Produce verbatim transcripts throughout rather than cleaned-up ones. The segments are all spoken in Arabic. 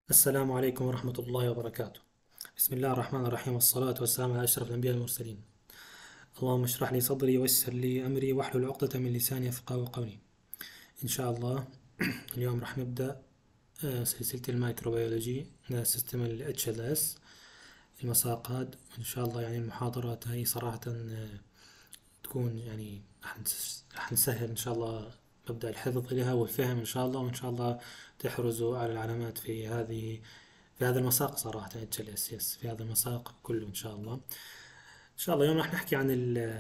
السلام عليكم ورحمة الله وبركاته. بسم الله الرحمن الرحيم، والصلاة والسلام على أشرف الأنبياء والمرسلين. اللهم اشرح لي صدري ويسر لي أمري واحلل عقدة من لساني يفقهوا قولي. إن شاء الله اليوم راح نبدأ آه، سلسلة الميكروبيولوجي سيستم ال إتش إل إس المساقات. إن شاء الله يعني المحاضرات هاي صراحة آه، تكون يعني راح نس- راح نسهل إن شاء الله مبدأ الحفظ إليها والفهم إن شاء الله، وإن شاء الله تحرزوا على العلامات في هذه في هذا المساق صراحة. اتش ال اس يس في هذا المساق كله إن شاء الله. إن شاء الله اليوم راح نحكي عن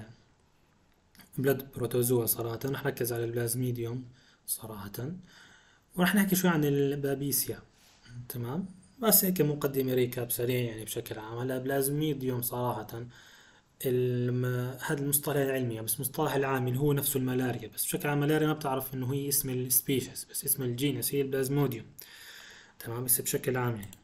البلد بروتوزوا. صراحة راح نركز على البلازميديوم صراحة، وراح نحكي شوي عن البابيسيا. تمام، بس هيك مقدمة ريكاب سريع يعني بشكل عام. هلا بلازميديوم صراحة الم... هذا المصطلح العلمي، بس مصطلح العام اللي هو نفسه الملاريا، بس بشكل عام الملاريا ما بتعرف انه هي اسم السبيشيز، بس اسم الجينس هي البلازموديوم. تمام، بس بشكل عام يعني.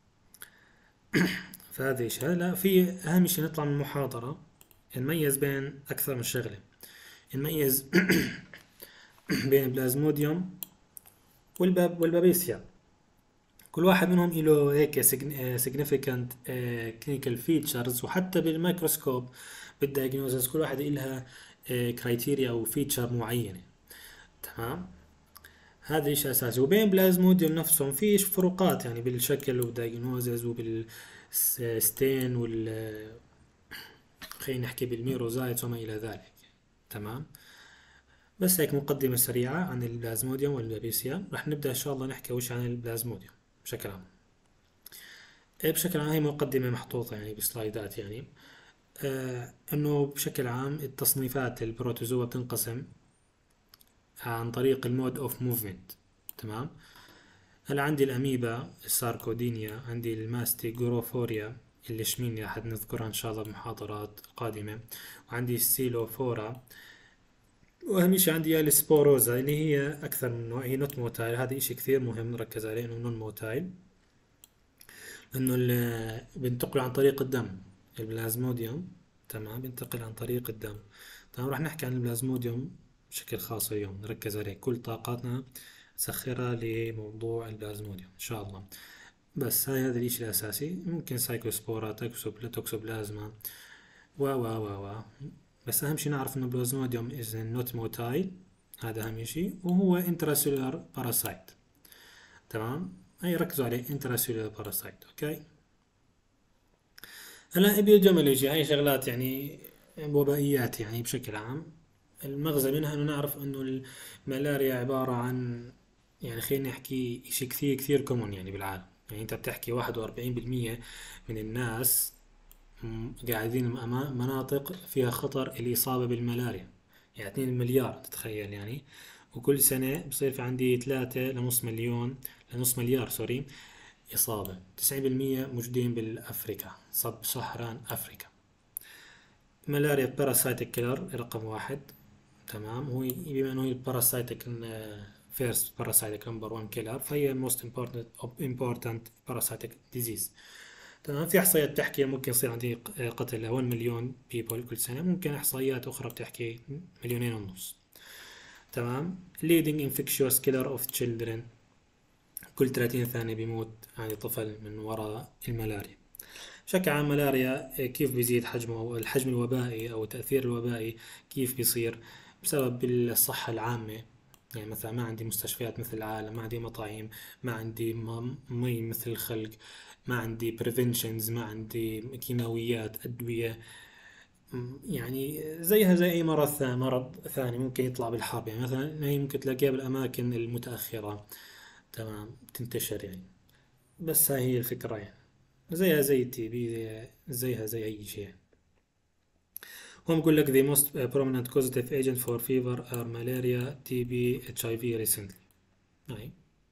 فهذا شيء. لا، في اهم شيء نطلع من المحاضرة نميز بين اكثر من شغلة. نميز بين البلازموديوم والباب والبابيسيا. كل واحد منهم له هيك significant clinical features، وحتى بالميكروسكوب بالدايجنوزس كل واحد إلها كرايتيريا او فيتشر معينة. تمام، هذا شيء اساسي. وبين بلازموديوم نفسهم في فروقات يعني بالشكل وبالدايجنوزز وبالستين وال خلينا نحكي بالميروزايتس وما الى ذلك. تمام، بس هيك مقدمة سريعة عن البلازموديوم والبابيسيا. رح نبدأ إن شاء الله نحكي وش عن البلازموديوم بشكل عام. إيه، بشكل عام هي مقدمة محطوطة يعني بسلايدات يعني. آه إنه بشكل عام التصنيفات البروتوزوا بتنقسم عن طريق المود أوف موفمنت. تمام، هلا عندي الأميبا، الساركودينيا، عندي الماستيجوروفوريا اللي شميني راح نذكرها إن شاء الله بمحاضرات قادمة، وعندي السيلوفورا، واهم شيء عندي السبوروزا اللي هي اكثر من نوع. هي نوت موتايل، هذا اشي كثير مهم نركز عليه انه نون موتايل، انه ال- بينتقل عن طريق الدم. البلازموديوم تمام بينتقل عن طريق الدم. تمام، راح نحكي عن البلازموديوم بشكل خاص اليوم، نركز عليه كل طاقاتنا نسخرها لموضوع البلازموديوم ان شاء الله. بس هاي هذا الاشي الاساسي. ممكن سايكوسبورا، توكسوبلا توكسوبلازما و و و و بس اهم شي نعرف انه البلازموديوم از نوت موتايل، هذا اهم شي، وهو انتراسيلولار باراسايت. تمام، هي ركزوا عليه انتراسيلولار باراسايت. اوكي، هلا ابيوديمولوجي هاي شغلات يعني وبائيات يعني بشكل عام. المغزى منها انه نعرف انه الملاريا عبارة عن يعني خلينا نحكي اشي كثير كثير كومون يعني بالعالم. يعني انت بتحكي واحد وأربعين بالمية من الناس م- قاعدين أمام مناطق فيها خطر الإصابة بالملاريا. يعني اثنين مليار تتخيل يعني. وكل سنة بصير في عندي ثلاثة لنص مليون، لنص مليار سوري، إصابة. تسعين بالمية موجودين بالأفريكا، صب صحراء أفريكا. ملاريا باراسايتك كيلر رقم واحد. تمام، هو بما انه هي الباراسايتك فيرست باراسايتك نمبر واحد كيلر، فهي most important important parasitic disease. تمام، في احصائيات بتحكي ممكن يصير عندي قتل ل واحد مليون بيبول كل سنه، ممكن احصائيات اخرى بتحكي مليونين ونص. تمام، leading infectious killer of children، كل ثلاثين ثانيه بيموت يعني طفل من وراء الملاريا. بشكل عام ملاريا كيف بيزيد حجمه أو الحجم الوبائي أو التأثير الوبائي كيف بيصير؟ بسبب الصحة العامة. يعني مثلا ما عندي مستشفيات مثل العالم، ما عندي مطاعم، ما عندي م- مي مثل الخلق، ما عندي preventions، ما عندي كيماويات أدوية. م- يعني زيها زي أي مرض ثاني، مرض ثاني ممكن يطلع بالحرب. يعني مثلا هي ممكن تلاقيها بالأماكن المتأخرة. تمام، تنتشر يعني. بس هاي هي الفكرة يعني. زيها زي التي بي، زي زيها زي أي شيء. هم بقول لك the most prominent causative agent for fever are malaria تي بي اتش اي في recently. هاي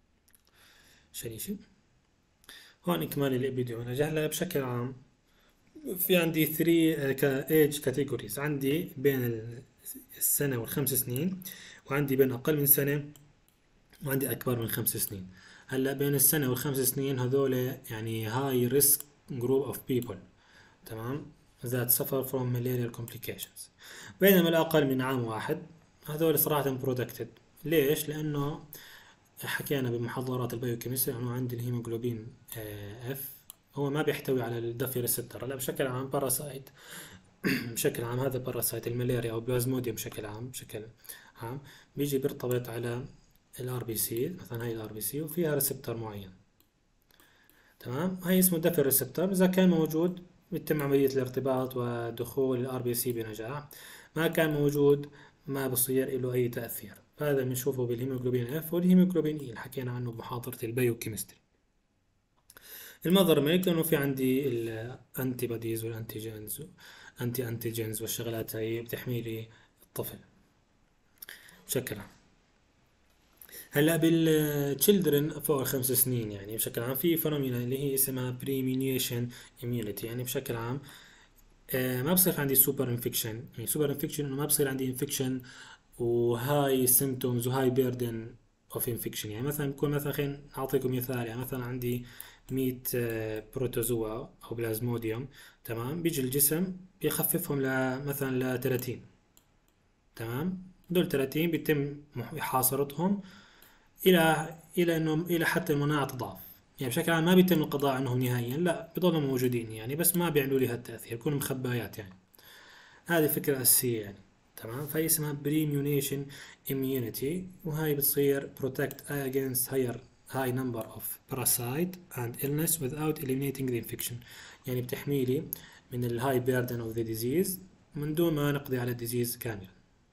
شنو شيء. هون إكمالي الإبيديولوجي. هلا بشكل عام في عندي ثلاثة كايج كاتيجوريز. عندي بين ال- السنة والخمس سنين، وعندي بين أقل من سنة، وعندي أكبر من خمس سنين. هلا بين السنة والخمس سنين هذول يعني high risk group of people. تمام، that suffer from malarial complications. بينما الأقل من عام واحد هذول صراحة protected. ليش؟ لأنه حكينا بمحاضرات البيوكيمستري انه عندي الهيموجلوبين اف هو ما بيحتوي على الدفي ريسبتور. هلا بشكل عام باراسايت بشكل عام هذا باراسايت الملاريا او بلازموديوم بشكل عام بشكل عام بيجي بيرتبط على الار بي سي، مثلا هاي الار بي سي وفيها ريسبتور معين، تمام. هاي اسمه دفع ريسبتور، اذا كان موجود بيتم عملية الارتباط ودخول الار بي سي بنجاح، ما كان موجود ما بصير له اي تأثير. هذا بنشوفه بالهيموجلوبين اف والهيموجلوبين اي اللي حكينا عنه بمحاضرة البيوكيمستري. المظهر ميك انه في عندي الانتي بوديز والانتيجينز انتي انتيجينز والشغلات هاي بتحمي لي الطفل بشكل عام. هلا بالتشيلدرن فوق الخمس سنين يعني بشكل عام في فينومينا اللي هي اسمها بريمينيشن اميونيتي، يعني بشكل عام آه، ما بصير عندي سوبر انفكشن. يعني سوبر انفكشن انه ما بصير عندي انفكشن وهاي سيمتومز وهاي بيردن اوف انفكشن. يعني مثلا بكون مثلا خلينا اعطيكم مثال، يعني مثلا عندي مية آه، بروتوزوا او بلازموديوم، تمام. بيجي الجسم بيخففهم لمثلا ل ثلاثين، تمام. دول ثلاثين بيتم محاصرتهم الى الى انه الى حتى المناعه تضعف. يعني بشكل عام ما بيتم القضاء عنهم نهائيا، لا بيضلوا موجودين يعني، بس ما بيعملوا لي هالتاثير، بيكونوا مخبايات يعني. هذه فكره اساسيه يعني، تمام. فهي اسمها بريميونيشن immunity، وهاي بتصير protect against higher high number of parasite and illness without eliminating the infection. يعني بتحمي لي من الهاي burden of the disease من دون ما نقضي على الديزيز كامل.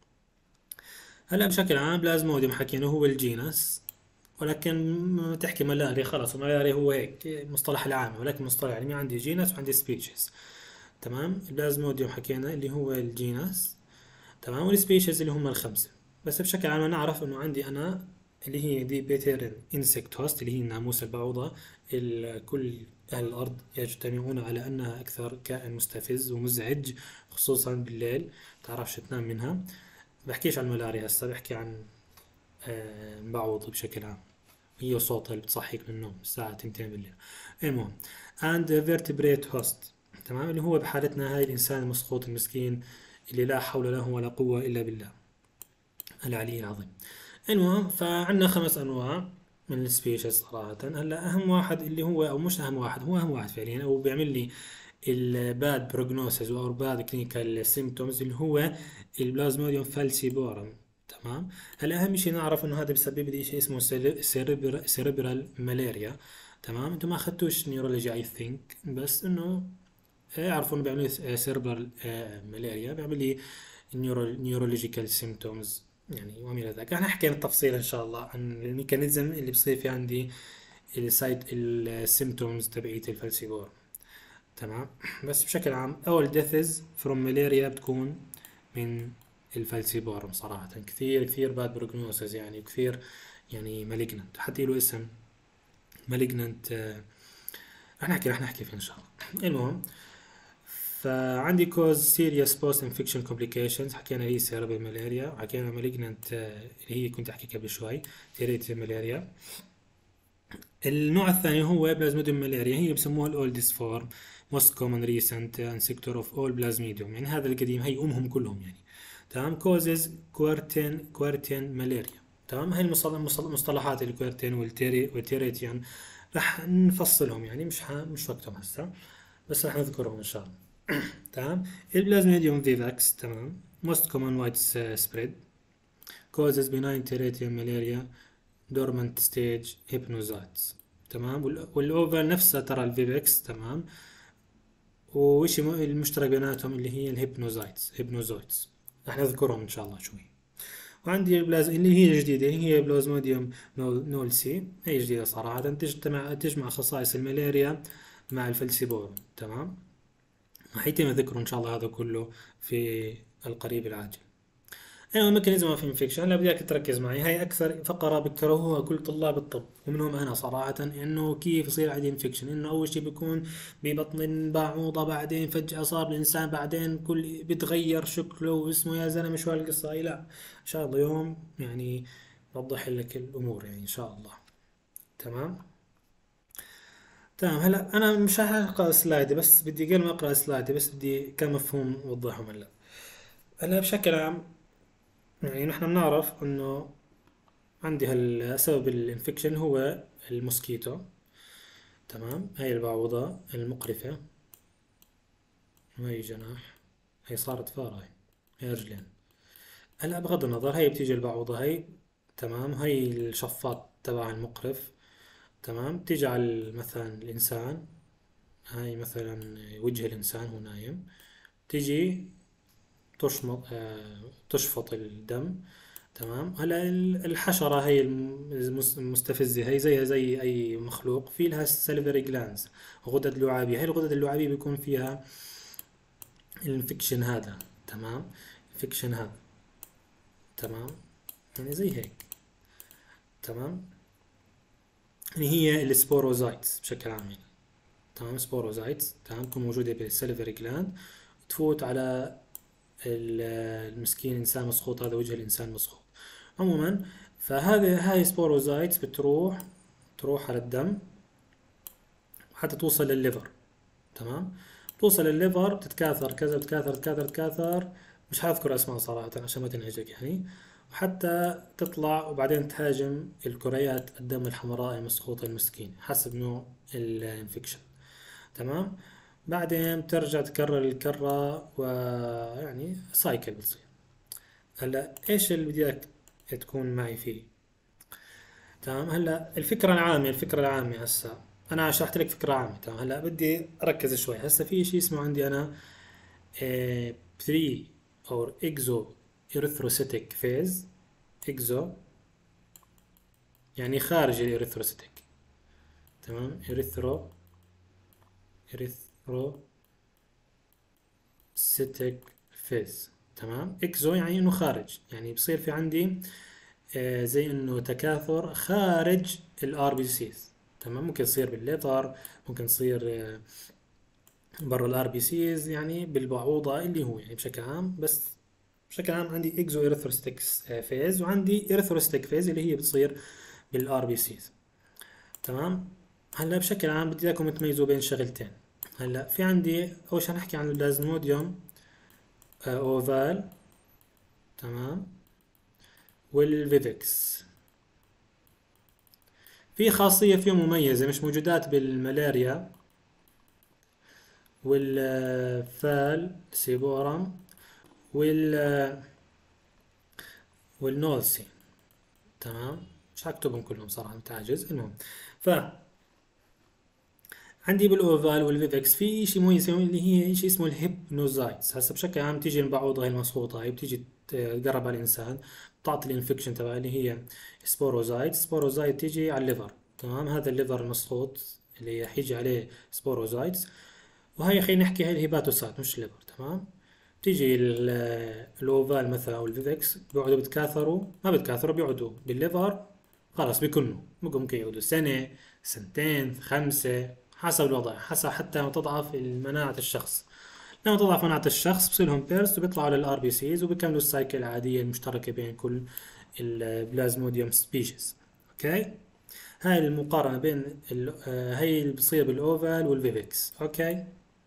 هلا بشكل عام بلازموديوم حكينا هو الجينس، ولكن تحكي ملاريا خلاص، الملاريا هو هيك المصطلح العام، ولكن المصطلح العلمي عندي جينس وعندي سبيشيز، تمام. البلازموديوم حكينا اللي هو الجينس، تمام، والسبيشيز اللي هم الخمسة. بس بشكل عام نعرف انه عندي انا اللي هي دي بيترن انسكت هوست اللي هي الناموس البعوضة. كل اهل الارض يجتمعون على انها اكثر كائن مستفز ومزعج، خصوصا بالليل تعرفش تنام منها. بحكيش عن الملاريا هسه، بحكي عن آه، بعوض بشكل عام، هي صوتها اللي بتصحيك من النوم الساعة تنتين بالليل. المهم and vertebrate host، تمام، اللي هو بحالتنا هاي الإنسان المسخوط المسكين اللي لا حول له ولا قوة إلا بالله العلي العظيم. المهم فعندنا خمس أنواع من السبيشيز صراحة. هلا أهم واحد اللي هو، أو مش أهم واحد، هو أهم واحد فعليا، أو بيعمل لي الباد بروجنوسيس او باد كلينيكال سيمتومز، اللي هو البلازموديوم فالسيبورم، تمام. هلا اهم شيء نعرف انه هذا بيسبب لي شيء اسمه سيريبرال مالاريا، تمام. انتم ما اخذتوش نيورولوجي اي ثينك، بس انه اعرفوا انه بيعمل لي سيريبرال مالاريا، بيعمل لي نيورولوجيكال سيمتومز يعني وما الى ذلك. احنا حكينا التفصيل ان شاء الله عن الميكانيزم اللي بصير في عندي السايت السيمتومز تبعيت الفالسيبورم، تمام. بس بشكل عام اول ديثز فروم مالاريا بتكون من الفالسيبورم صراحة. كثير كثير باد بروجنوسز يعني، كثير يعني مالجننت، حتى له اسم مالجننت. رح نحكي رح نحكي فيه ان شاء الله. المهم فعندي كوز سيريس بوست انفكشن كومبليكيشنز، حكينا هي سيربل مالاريا، وحكينا مالجننت اللي هي كنت احكي قبل شوي تيريتي مالاريا. النوع الثاني هو بلازموديوم مالاريا، هي بسموها الاولدست فورم most common recent ancestor of all plasmodium، يعني هذا القديم، هي امهم كلهم يعني، تمام. causes كوارتين كوارتين مالاريا، تمام. هاي المصطلحات الكوارتين والتيريتيان رح نفصلهم يعني، مش ح... مش وقتهم هسه، بس رح نذكرهم ان شاء الله. تمام. البلازموديوم فيفاكس، تمام، most common widespread causes benign teratium malaria dormant stage hypnozytes، تمام. والاوفال نفسها ترى الفيفكس، تمام. وش المشترك بيناتهم اللي هي الهيبنوزايتس هيبنوزويتس، رح نذكرهم ان شاء الله شوي. وعندي البلاز اللي هي الجديدة، هي بلازموديوم نول, نول سي، هي جديدة صراحة، تجتمع تجمع خصائص الملاريا مع الفلسيبورم، تمام. حيتم ذكره ان شاء الله هذا كله في القريب العاجل. ايوه ميكانيزم اوف انفكشن. هلا بدك تركز معي، هاي اكثر فقره بكرهوها كل طلاب الطب ومنهم انا صراحه، انه كيف يصير عندي انفكشن. انه اول شيء بيكون ببطن بعوضه، بعدين فجاه صار الانسان، بعدين كل بتغير شكله واسمه، يا زلمه شو هالقصه هاي. لا ان شاء الله يوم يعني بوضح لك الامور يعني ان شاء الله، تمام. تمام. هلا انا مش راح اقرا سلايدي، بس بدي قبل ما اقرا سلايدي بس بدي كم مفهوم اوضحهم. هلا هلا بشكل عام يعني نحن بنعرف انه عندي هال سبب الانفكشن هو الموسكيتو. تمام، هاي البعوضة المقرفة، وهي جناح، هي صارت فارة، هاي هي رجلين. هلا بغض النظر، هاي بتيجي البعوضة هاي. تمام، هاي الشفاط تبع المقرف. تمام، بتيجي على مثلا الإنسان، هاي مثلا وجه الإنسان هو نايم، تيجي تشمط آه، تشفط الدم. تمام، هلا ال- الحشرة هي الم- المس- المستفزة، هي زيها زي أي مخلوق، في لها سليفري جلانز، غدد لعابية. هاي الغدد اللعابية بيكون فيها الانفكشن هذا. تمام، الانفكشن هذا. تمام، يعني زي هيك. تمام، يعني هي السبوروزايتس بشكل عام يعني. تمام، سبوروزايتس تمام تكون موجودة بالسليفري جلاند، تفوت على ال- المسكين، الإنسان مسخوط، هذا وجه الإنسان مسخوط عموما. فهذه هاي سبوروزايتس بتروح تروح على الدم حتى توصل للليفر. تمام، توصل للليفر، بتتكاثر كذا، بتتكاثر تتكاثر تتكاثر، مش حاذكر اسمها صراحة عشان ما تنعجق يعني، وحتى تطلع وبعدين تهاجم الكريات الدم الحمراء المسخوطة المسكين حسب نوع الانفكشن. تمام، بعدين بترجع تكرر الكرة، ويعني سايكل بتصير. هلا ايش اللي بدك تكون معي فيه؟ تمام، هلا الفكرة العامة الفكرة العامة هسا انا شرحت لك فكرة عامة. تمام، هلا بدي اركز شوي. هسا في شيء اسمه عندي انا بري or exo erythrocytic phase. exo يعني خارج الاريثروسيتك. تمام، اريثرو اريثروسيتك فيز. تمام، اكزو يعني انه خارج، يعني بصير في عندي آه، زي انه تكاثر خارج الار بي سيز. تمام، ممكن يصير بالليفر، ممكن يصير آه، برا الار بي سيز، يعني بالبعوضة اللي هو يعني بشكل عام. بس بشكل عام عندي اكزو اريثروستيك فيز، وعندي اريثروستيك فيز اللي هي بتصير بالار بي سيز. تمام، هلا بشكل عام بدي اياكم تميزوا بين شغلتين. هلا في عندي اول شيء نحكي عن البلازموديوم آه، اوفال. تمام، والفيفكس. في خاصية فيهم مميزة مش موجودات بالملاريا والفال سيبورم وال والنولسي. تمام، مش هكتبهم كلهم صراحة متعجز. المهم، ف عندي بالاوفال والفيفكس في شيء مميز اللي هي شيء اسمه الهيبنوزايتس. هسه بشكل عام تيجي البعوضة هاي المسخوطة، هاي بتيجي تقرب على الانسان، بتعطي الانفكشن تبع اللي هي سبوروزايت. سبوروزايت تيجي على الليفر. تمام، هذا الليفر المسخوط اللي حيجي عليه سبوروزايتس. وهي خلينا نحكي هاي الهيباتوسايت مش الليفر. تمام، بتيجي ال- الاوفال مثلا او الفيفكس، بيقعدوا بتكاثروا، ما بتكاثروا، بيقعدوا بالليفر، خلاص بيكنوا. ممكن يقعدوا سنة، سنتين، خمسة، حسب الوضع، حسب حتى ما تضعف مناعة الشخص. لما تضعف مناعة الشخص بصيرهم بيرست وبيطلعوا للار بي سيز وبيكملوا السايكل العادية المشتركة بين كل البلازموديوم سبيشيز. اوكي، هاي المقارنة بين ال- آه، هاي اللي بتصير بالاوفال والفيفكس. اوكي،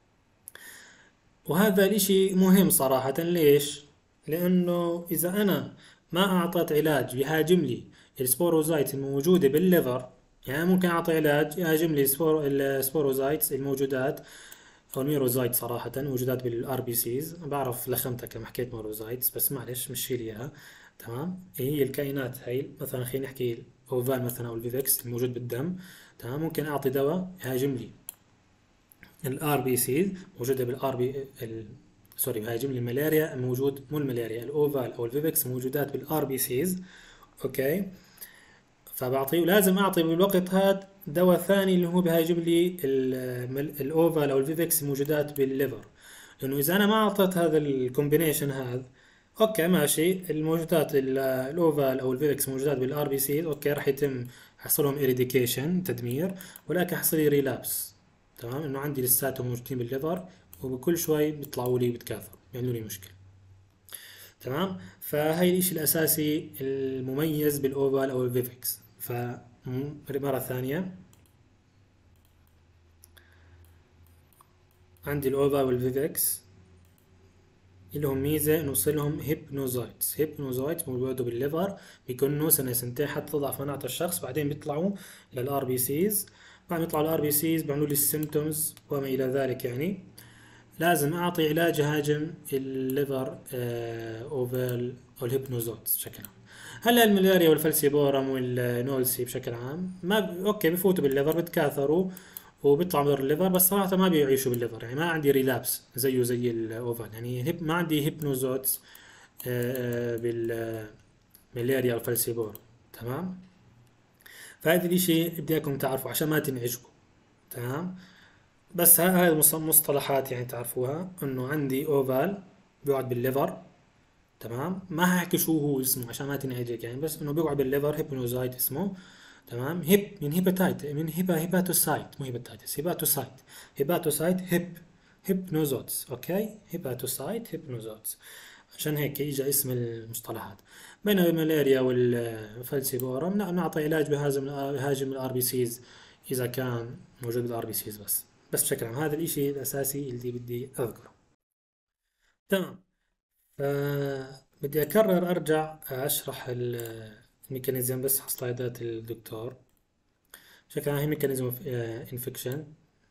وهذا الاشي مهم صراحة. ليش؟ لانه اذا انا ما اعطيت علاج يهاجم لي السبوروزايت الموجودة بالليفر، يعني ممكن اعطي علاج يهاجم لي السبور السبوروزايتس الموجودات او الميروزايت صراحة موجودات بالار بي سيز. بعرف لخمتها كما حكيت ميروزايتس، بس معلش مش شيل اياها. تمام، هي الكائنات هاي مثلا خلينا نحكي الاوفال مثلا او الفيفكس الموجود بالدم. تمام، ممكن اعطي دواء يهاجم لي الار بي سي موجوده بالار بي ال... سوري، هاجم لي الملاريا موجود، مو الملاريا، الاوفال او الفيفكس موجودات بالار بي سيز. اوكي، فبعطيه، ولازم اعطي بالوقت هذا دواء ثاني اللي هو بهاجم لي ال- الاوفال او الفيفكس موجودات بالليفر. لانه اذا انا ما اعطيت هذا الكومبينيشن هذا، اوكي ماشي، الموجودات ال- الاوفال او الفيفكس موجودات بالار بي سي، اوكي راح يتم حصلهم اريديكيشن تدمير، ولكن حصل لي ريلابس. تمام، انه عندي لساتهم موجودين بالليفر، وبكل شوي بيطلعوا لي بتكاثروا بيعملوا لي مشكله. تمام، فهي الاشي الاساسي المميز بالاوفال او الفيفكس. فمرة ثانية عندي الاوفال والفيفكس لهم ميزة إنه يصير لهم هيبنوزايتس. هيبنوزايتس بيقعدوا بالليفر، بيكونوا سنة سنتين حتى تضعف مناعة الشخص، بعدين بيطلعوا للار بي سيز. بعد ما يطلعوا الار بي سيز بيعملوا لي السيمتومز وما إلى ذلك. يعني لازم أعطي علاج يهاجم الليفر آه أوفال أو الهيبنوزايتس بشكل عام. هلا الملاريا والفلسيبورم والنولسي بشكل عام ما ب... اوكي بفوتوا بالليفر، بتكاثروا وبيطلعوا من الليفر، بس صراحة ما بيعيشوا بالليفر. يعني ما عندي ريلابس زيه زي الاوفال. يعني هيب ما عندي هيبنوزوتس آه، بالملاريا والفلسيبورم. تمام. فهذا الاشي بدي اياكم تعرفوا عشان ما تنعجبوا. تمام. بس ها- هاي المص- مصطلحات يعني تعرفوها، انه عندي اوفال بيقعد بالليفر. تمام. ما هحكي شو هو اسمه عشان ما تنعجق يعني، بس انه بيقعد بالليفر، هيبنوزايت اسمه. تمام. هيب من هيباتايت، من هيبا هيباتوسايت، مو هيباتايتس، هيباتوسايت. هيباتوسايت هيب هيبنوزوتس. اوكي، هيباتوسايت هيبنوزوتس. عشان هيك اجى اسم المصطلحات. بينما الملاريا والفالسيبورم لا، نعطي علاج بهاجم بهاجم الار بي سيز اذا كان موجود بالار بي سيز. بس بس بشكل عام هذا الاشي الاساسي اللي بدي اذكره. تمام. فبدي أكرر أرجع أشرح ال- الميكانيزم بس على سلايدات الدكتور. بشكل عام هي ميكانيزم اوف انفكشن.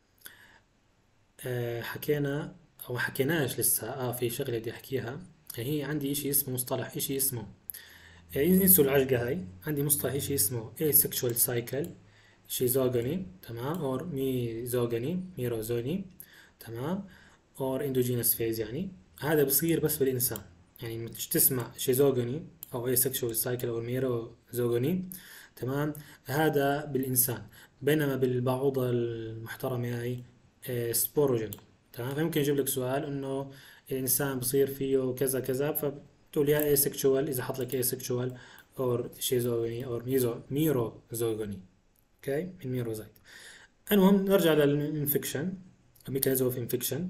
حكينا أو حكيناش لسه. اه في شغلة بدي أحكيها. هي عندي إشي اسمه مصطلح، إشي اسمه آه، انسوا العجقة هاي. عندي مصطلح إشي اسمه asexual cycle شيزوغوني. تمام. أو ميزوغوني ميروزوني. تمام. اور اندوجينس فيز. يعني هذا بصير بس بالإنسان. يعني مش تسمع شيزوغوني أو asexual cycle أو ميروزوغوني. تمام. هذا بالإنسان. بينما بالبعوضة المحترمة هاي آه، سبوروجين. تمام. فممكن يجيب لك سؤال إنه الإنسان بصير فيه كذا كذا، فبتقول يا asexual إذا حط لك asexual أو شيزوغوني أو ميزو ميروزوغوني. اوكي، من ميروزايت. المهم نرجع للانفكشن، ميكانيزم اوف انفكشن.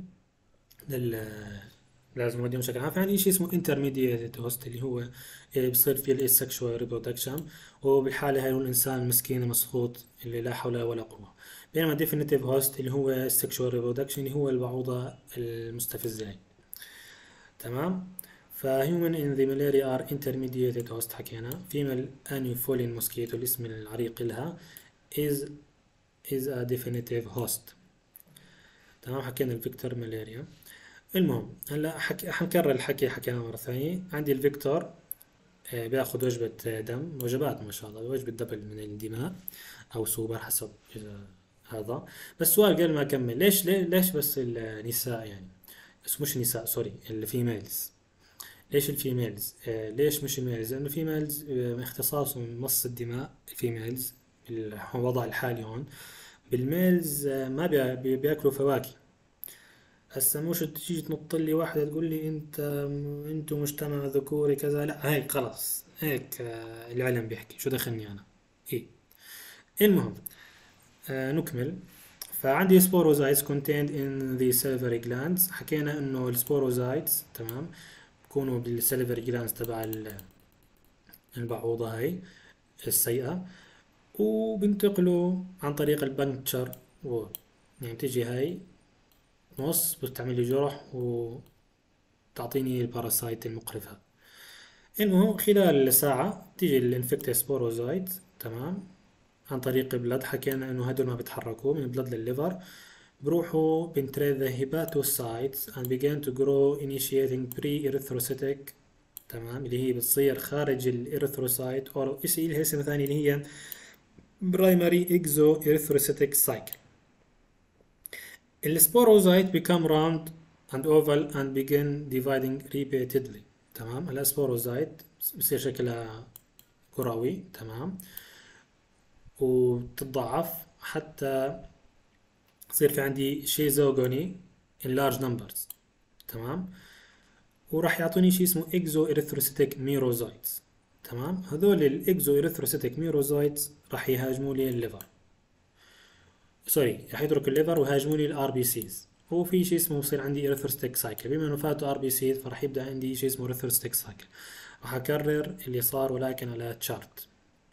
لل لازم نوديهم بشكل عام. فعندي شيء اسمه intermediate host اللي هو آه، بصير فيه الاسكشوال ريبرودكشن، وبالحالة هاي هو الإنسان المسكين المسخوط اللي لا حول ولا قوة. بينما definitive host اللي هو sexual reproduction اللي هو البعوضة المستفزة هاي. تمام. فهيومن in the malaria are intermediated host. حكينا female anopheline mosquito الاسم العريق لها is is a definitive host. تمام. حكينا الفيكتور مالاريا. المهم هلا حكي حنكرر الحكي حكينا مرة ثانية. عندي الفيكتور آه، بياخذ وجبة آه، دم، وجبات ما شاء الله، وجبة دبل من الدماء أو سوبر حسب إذا هذا. بس السؤال قبل ما أكمل، ليش ليه- ليش بس النساء يعني؟ بس مش النساء، سوري، الفيميلز. ليش الفيميلز؟ آه ليش مش الميلز؟ لأنه الفيميلز آه اختصاصهم مص الدماء. الفيميلز بالوضع الحالي هون. بالميلز آه ما بي- بي- بياكلوا فواكه. هسه مش تيجي تنط لي واحدة تقول لي انت انتوا مجتمع ذكوري كذا، لا هيك خلاص هيك آه، العلم بيحكي، شو دخلني انا. ايه. المهم آه نكمل. فعندي sporozytes contained in the salivary glands. حكينا انه السبوروزايتس تمام بكونوا بالسليفري جلاندز تبع ال- البعوضة هاي السيئة، وبنتقلوا عن طريق البنكتشر وول. يعني بتيجي هاي نص بتعمل لي جرح وتعطيني الباراسايت المقرفة. المهم خلال ساعة تيجي الانفكتي سبوروزايت. تمام. عن طريق البلد. حكينا انه هدول ما بيتحركوا من البلد للليفر، بروحوا بنتريد the hepatocytes and begin to grow initiating pre-erythrocytic. تمام. اللي هي بتصير خارج الاريثروسايت، او شيء لها اسم ثاني اللي هي primary exoerythrocytic cycle. السبوروزايت become round and oval and begin dividing repeatedly. تمام. السبوروزايت بصير شكلها كروي. تمام. وبتتضاعف حتى يصير في عندي شيزوغوني in large numbers. تمام. وراح يعطوني شيء اسمه اكزو اريثروسيتيك ميروزايتس. تمام. هذول الاكزو اريثروسيتيك ميروزايتس راح يهاجموا لي الليفر، سوري راح يتركوا الليفر ويهاجموا لي الار بي سيز. وفي شيء اسمه بصير عندي اريثروسيتيك سايكل. بما انه فاتوا ار بي سيز فراح يبدا عندي شيء اسمه اريثروسيتيك سايكل. راح اكرر اللي صار ولكن على تشارت.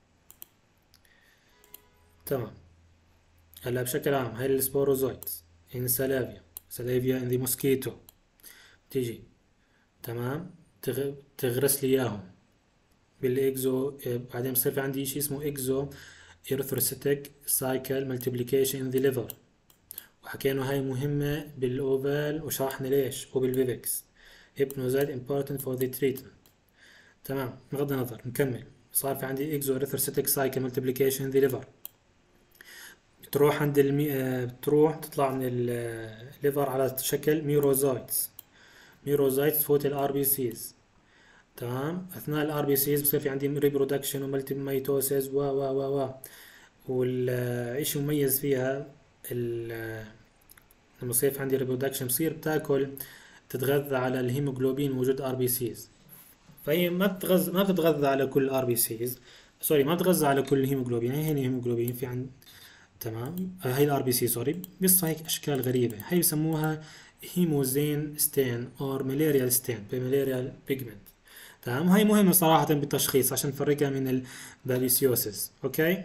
تمام. هلا بشكل عام هاي السبوروزويتس ان سلافيا، سلافيا ان ذا موسكيتو. تيجي تمام، تغ- تغرس لي اياهم بالاكزو. بعدين بصير في عندي شيء اسمه اكزو ارثروسيتك سايكل مالتيبليكيشن ان ذا ليفر، وحكينا هاي مهمة بالاوفال وشرحنا ليش، وبالفيفكس هيبنوزايد important for the treatment. تمام، بغض النظر نكمل. صار في عندي اكزو ارثروسيتك سايكل مالتيبليكيشن ان ذا ليفر. بتروح عند المي... آه، بتروح تطلع من الليفر على شكل ميروزايتس. ميروزايتس تفوت الار بي سيز. تمام، اثناء الار بي سيز بصير في عندي ريبرودكشن ومالتي ميتوسيس و و و و والشيء مميز فيها ال- لما يصير في عندي ريبرودكشن بصير بتاكل، تتغذى على الهيموجلوبين موجود ار بي سيز. فهي ما بتغذى ما بتتغذى على كل ار بي سيز، سوري ما بتغذى على كل هيموجلوبين. هي هي هيموجلوبين في عند، تمام، آه، هاي الار بي سي سوري، بيصفى هيك اشكال غريبه، هاي بسموها هيموزين ستين اور مالاريال ستين بمالاريال بيجمنت. تمام، هاي مهمه صراحه بالتشخيص عشان نفرقها من البابيسيوسس. اوكي،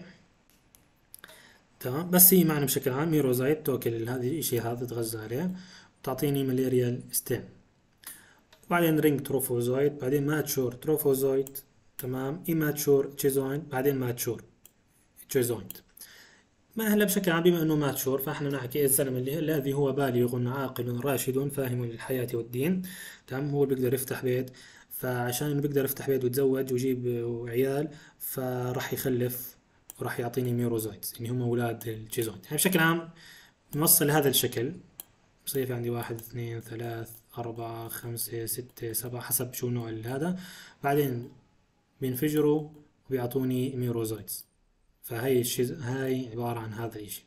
تمام، بس هي معنى بشكل عام ميروزايت توكل هذا الشيء هذا تغذى عليه، تعطيني مالاريال ستين. بعدين رينج تروفوزويت، بعدين ماتشور تروفوزويت. تمام، ايماتشور تشيزوينت، بعدين ماتشور تشيزوينت. ما هلا بشكل عام بما انه ماتشور فاحنا نحكي الزلمه اللي الذي هو بالغ عاقل راشد فاهم للحياه والدين. تمام، هو بيقدر يفتح بيت، فعشان انه بيقدر يفتح بيت ويتزوج ويجيب عيال فراح يخلف، وراح يعطيني ميروزايتس اللي هم اولاد الجيزون. يعني بشكل عام نوصل لهذا الشكل. بصير في عندي واحد اثنين ثلاث أربعة خمسة ستة سبعة حسب شو نوع هذا. بعدين بينفجروا وبيعطوني ميروزايتس. فهي الشيء هاي عبارة عن هذا الشيء.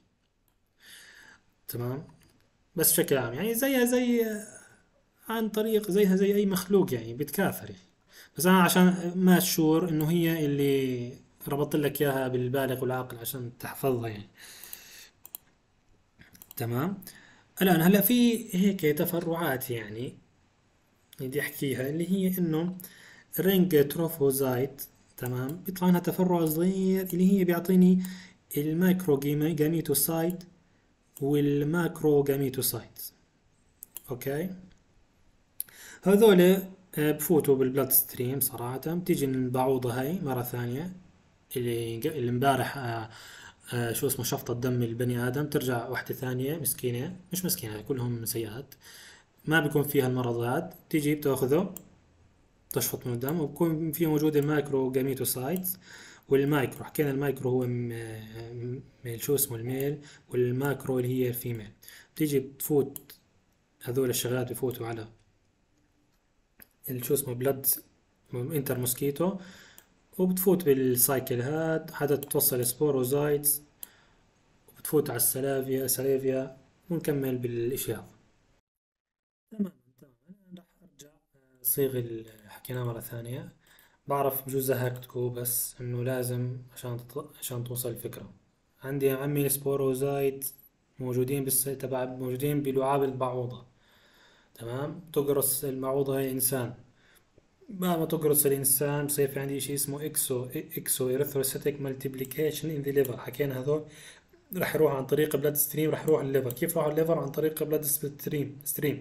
تمام، بس بشكل عام يعني زيها زي، عن طريق زيها زي أي مخلوق يعني بتكاثر يعني. بس أنا عشان ما شور إنه هي اللي ربطت لك إياها بالبالغ والعاقل عشان تحفظها يعني. تمام، الآن هلا في هيك تفرعات يعني بدي أحكيها، اللي هي إنه رينج تروفوزايت. تمام، بيطلع لنا تفرع صغير اللي هي بيعطيني المايكرو جاميتوسايت والماكرو جاميتوسايت. اوكي، هذول آه، بفوتوا بالبلاد ستريم صراحة. بتيجي البعوضة هاي مرة ثانية، اللي اللي امبارح آه، آه، شو اسمه شفطت دم البني آدم، ترجع واحدة ثانية مسكينة، مش مسكينة كلهم سيئات، ما بيكون فيها المرض هاد، تيجي بتاخذه تشفط من الدم، وبكون فيه موجود المايكرو جاميتوسايتس والمايكرو. حكينا المايكرو هو م- م- م- شو اسمه الميل، والماكرو اللي هي الفيميل. بتيجي بتفوت هذول الشغلات بفوتوا على ال- شو اسمه بلد انتر موسكيتو، وبتفوت بالسايكل هاد حتى توصل سبوروزايتس، وبتفوت على السلافيا سلافيا، ونكمل بالاشي هذا. تمام، تمام، انا راح ارجع آه، صيغ اللي حكيناه مرة ثانية. بعرف بجوز زهقتكو، بس انه لازم عشان تط... عشان توصل الفكرة. عندي يا عمي سبوروزايت موجودين بالس... تبع موجودين بلعاب البعوضة. تمام، تقرص المعوضة هي انسان، بعد ما تقرص الإنسان بصير في عندي شيء اسمه إكسو إكسو إريثروسيتك مالتيبليكيشن إن ذا ليفر. حكينا هذول راح يروح عن طريق بلاد ستريم، راح يروح الليفر. كيف راح الليفر؟ عن طريق بلاد ستريم ستريم.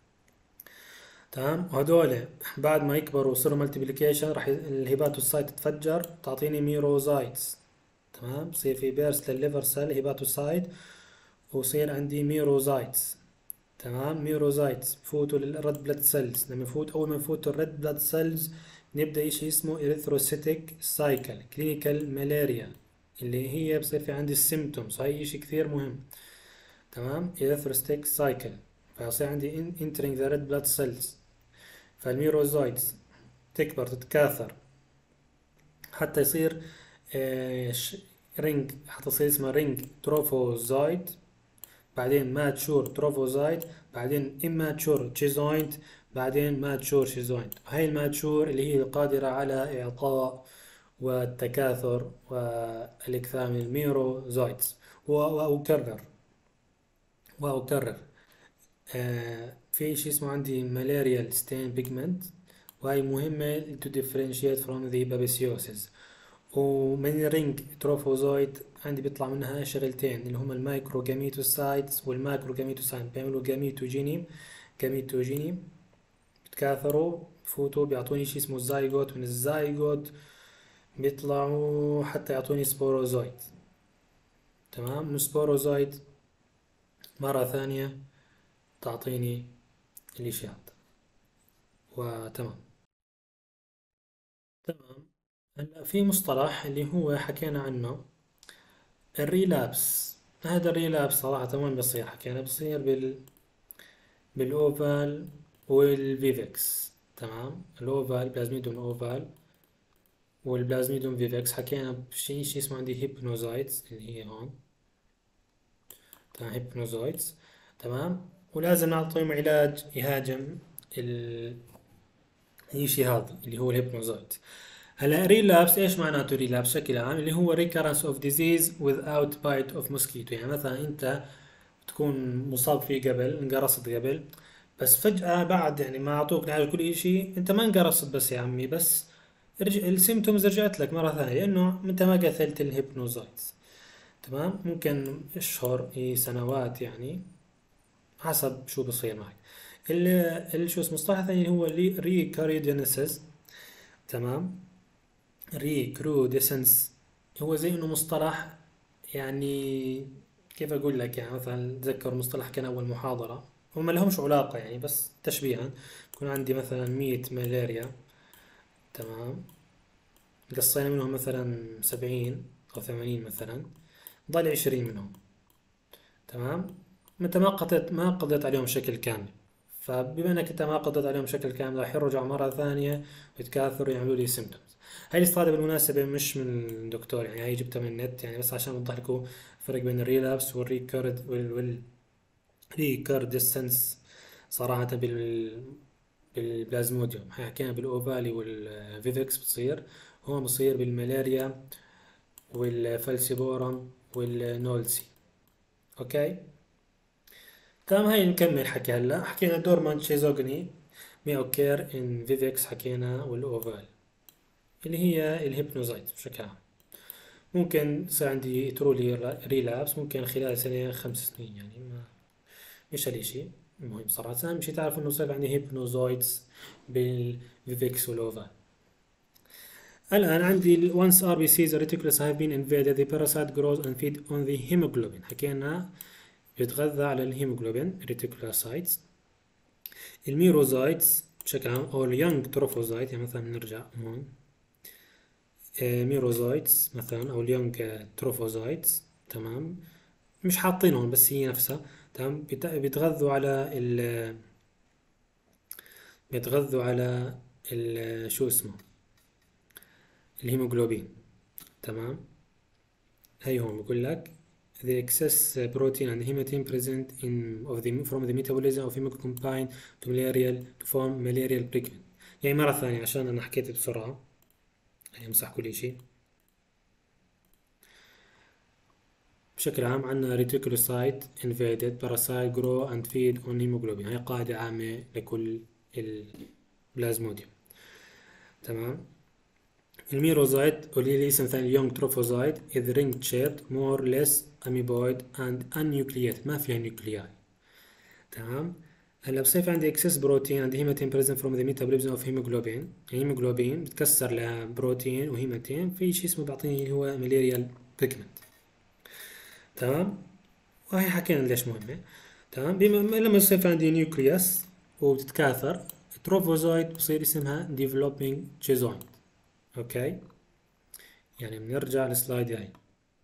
تمام، وهذول بعد ما يكبروا ويصيروا مالتيبليكيشن راح ي- الهيباتوسايت تتفجر تعطيني ميروزايتس. تمام، بصير في بيرس للليفر سيل هيباتوسايت، ويصير عندي ميروزايتس. تمام، ميوروزايتس بفوتوا للريد بلاد سيلز. لما يفوت اول ما يفوتوا الريد بلاد سيلز نبدا شيء اسمه اريثروسيتك سايكل كلينيكال مالاريا، اللي هي بصير في عندي السيمتومز. هاي شيء كثير مهم. تمام، اريثروسيتك سايكل، فيصير عندي entering the red blood cells. فالميوروزايتس تكبر تتكاثر حتى يصير آه، ش- رينج، حتصير اسمها رينج تروفوزايت، بعدين ماتشور تروفوزايت، بعدين immature تشيزوينت، بعدين ماتشور شيزوينت. هاي الماتشور اللي هي القادرة على إعطاء والتكاثر والإكثار من الميروزايتس. وأكرر وأكرر آه في شيء اسمه عندي مالاريال ستين بيجمنت، وهي مهمة to differentiate from the babesiosis. ومن رينج تروفوزويد عندي بيطلع منها شغلتين اللي هما المايكرو جاميتوسايتس والماكرو جاميتوسايت، بيعملوا جاميتوجيني جاميتوجيني بتكاثروا بفوتوا بيعطوني شيء اسمه الزايجوت، من الزايجوت بيطلعوا حتى يعطوني سبوروزويد. تمام، من سبوروزويد مرة ثانية تعطيني الاشي هذا. وتمام. تمام. هلا في مصطلح اللي هو حكينا عنه، الريلابس. هذا الريلابس صراحة وين بصير؟ حكينا بصير بال بالاوفال والفيفكس. تمام، الاوفال بلازميدوم اوفال والبلازميدوم فيفكس. حكينا بشيء شيء اسمه عندي هيبنوزايتس اللي هي هون. تمام، هيبنوزايتس. تمام، ولازم نعطيهم علاج يهاجم ال الشيء هذا اللي هو الهيبنوزايت. هلا ريلابس ايش معناته؟ ريلابس بشكل عام اللي هو recurrence of disease without bite of mosquito. يعني مثلا انت تكون مصاب فيه قبل، انقرصت قبل، بس فجأة بعد يعني ما اعطوك علاج كل اشي انت ما انقرصت بس يا عمي، بس رج... السيمتومز رجعت لك مرة ثانية لانه انت ما قتلت الهيبنوزايتس. تمام، ممكن اشهر إيه سنوات يعني حسب شو بصير معك. ال ال- شو اسمه مصطلح ثاني اللي هو ريكاريدينيسيس. تمام، ريكروديسنس. هو زي انه مصطلح يعني كيف اقول لك، يعني مثلا تذكر مصطلح كان اول محاضرة، هم ما لهمش علاقة يعني بس تشبيها. يكون عندي مثلا مية ملاريا. تمام، قصينا منهم مثلا سبعين او ثمانين مثلا، ضل عشرين منهم. تمام، انت ما قضيت ما قضيت عليهم بشكل كامل. فبما انك انت ما قضيت عليهم بشكل كامل راح يرجعوا مرة ثانية ويتكاثروا يعملوا لي سيمتومز. هاي الاستفادة بالمناسبة مش من الدكتور، يعني هاي جبتها من النت يعني بس عشان اوضح لكم الفرق بين الريلابس والريكارد وال والريكاردسنس. صراحة بال بالبلازموديوم هاي حكينا بالاوفالي والفيفكس بتصير، هون بصير بالملاريا والفالسيبورم والنولسي. اوكي. تمام، هاي نكمل حكي. هلا حكينا دورمان شيزوغني ميوكير ان فيفكس حكينا والاوفال اللي هي الهيبنوزايت بشكل عام. ممكن يصير عندي ترولي ريلابس ممكن خلال سنة خمس سنين، يعني ما مش هالشي المهم صراحة. أهم شي تعرف إنه صار عندي هيبنوزايتس بالفيفكس والأوفال. الآن عندي ال once R B Cs reticulus have been invaded the parasite grows and feed on the hemoglobin. حكينا بيتغذى على الهيموغلوبين reticulocytes. الميروزايتس بشكل عام او اليونج تروفوزايت، يعني مثلا نرجع هون آه، ميروزايتس مثلا او اليونج تروفوزايتس. تمام، مش حاطين هون بس هي نفسها. تمام، بيت- بيتغذوا على ال بيتغذوا على ال شو اسمه الهيموغلوبين. تمام، هي هون بقول لك the excess protein and hematine present in of the from the metabolism of hemoglobin combine to malarial to form malarial pigment. يعني مرة ثانية عشان أنا حكيت بسرعة، يعني امسح كل شيء. بشكل عام عندنا reticulocyte invaded parasite grow and feed on hemoglobin. هاي قاعدة عامة لكل البلازموديوم. تمام، الميروزايت واللي لي اسم ثاني اليونج تروفوزايت is ring shaped more less amoeboid and unnucleated ما فيها نيوكلياي. تمام، هلا بصير في عندي excess protein and hematine present from the metabolism of hemoglobin. الهيموغلوبين بتكسر لبروتين وهيماتين في شيء اسمه بعطيني اللي هو malarial pigment. تمام، وهي حكينا ليش مهمة. تمام، بما لما يصير في عندي نيوكليوس وبتتكاثر التروفوزايت بصير اسمها developing جيزوينت. اوكي، يعني بنرجع للسلايد هاي.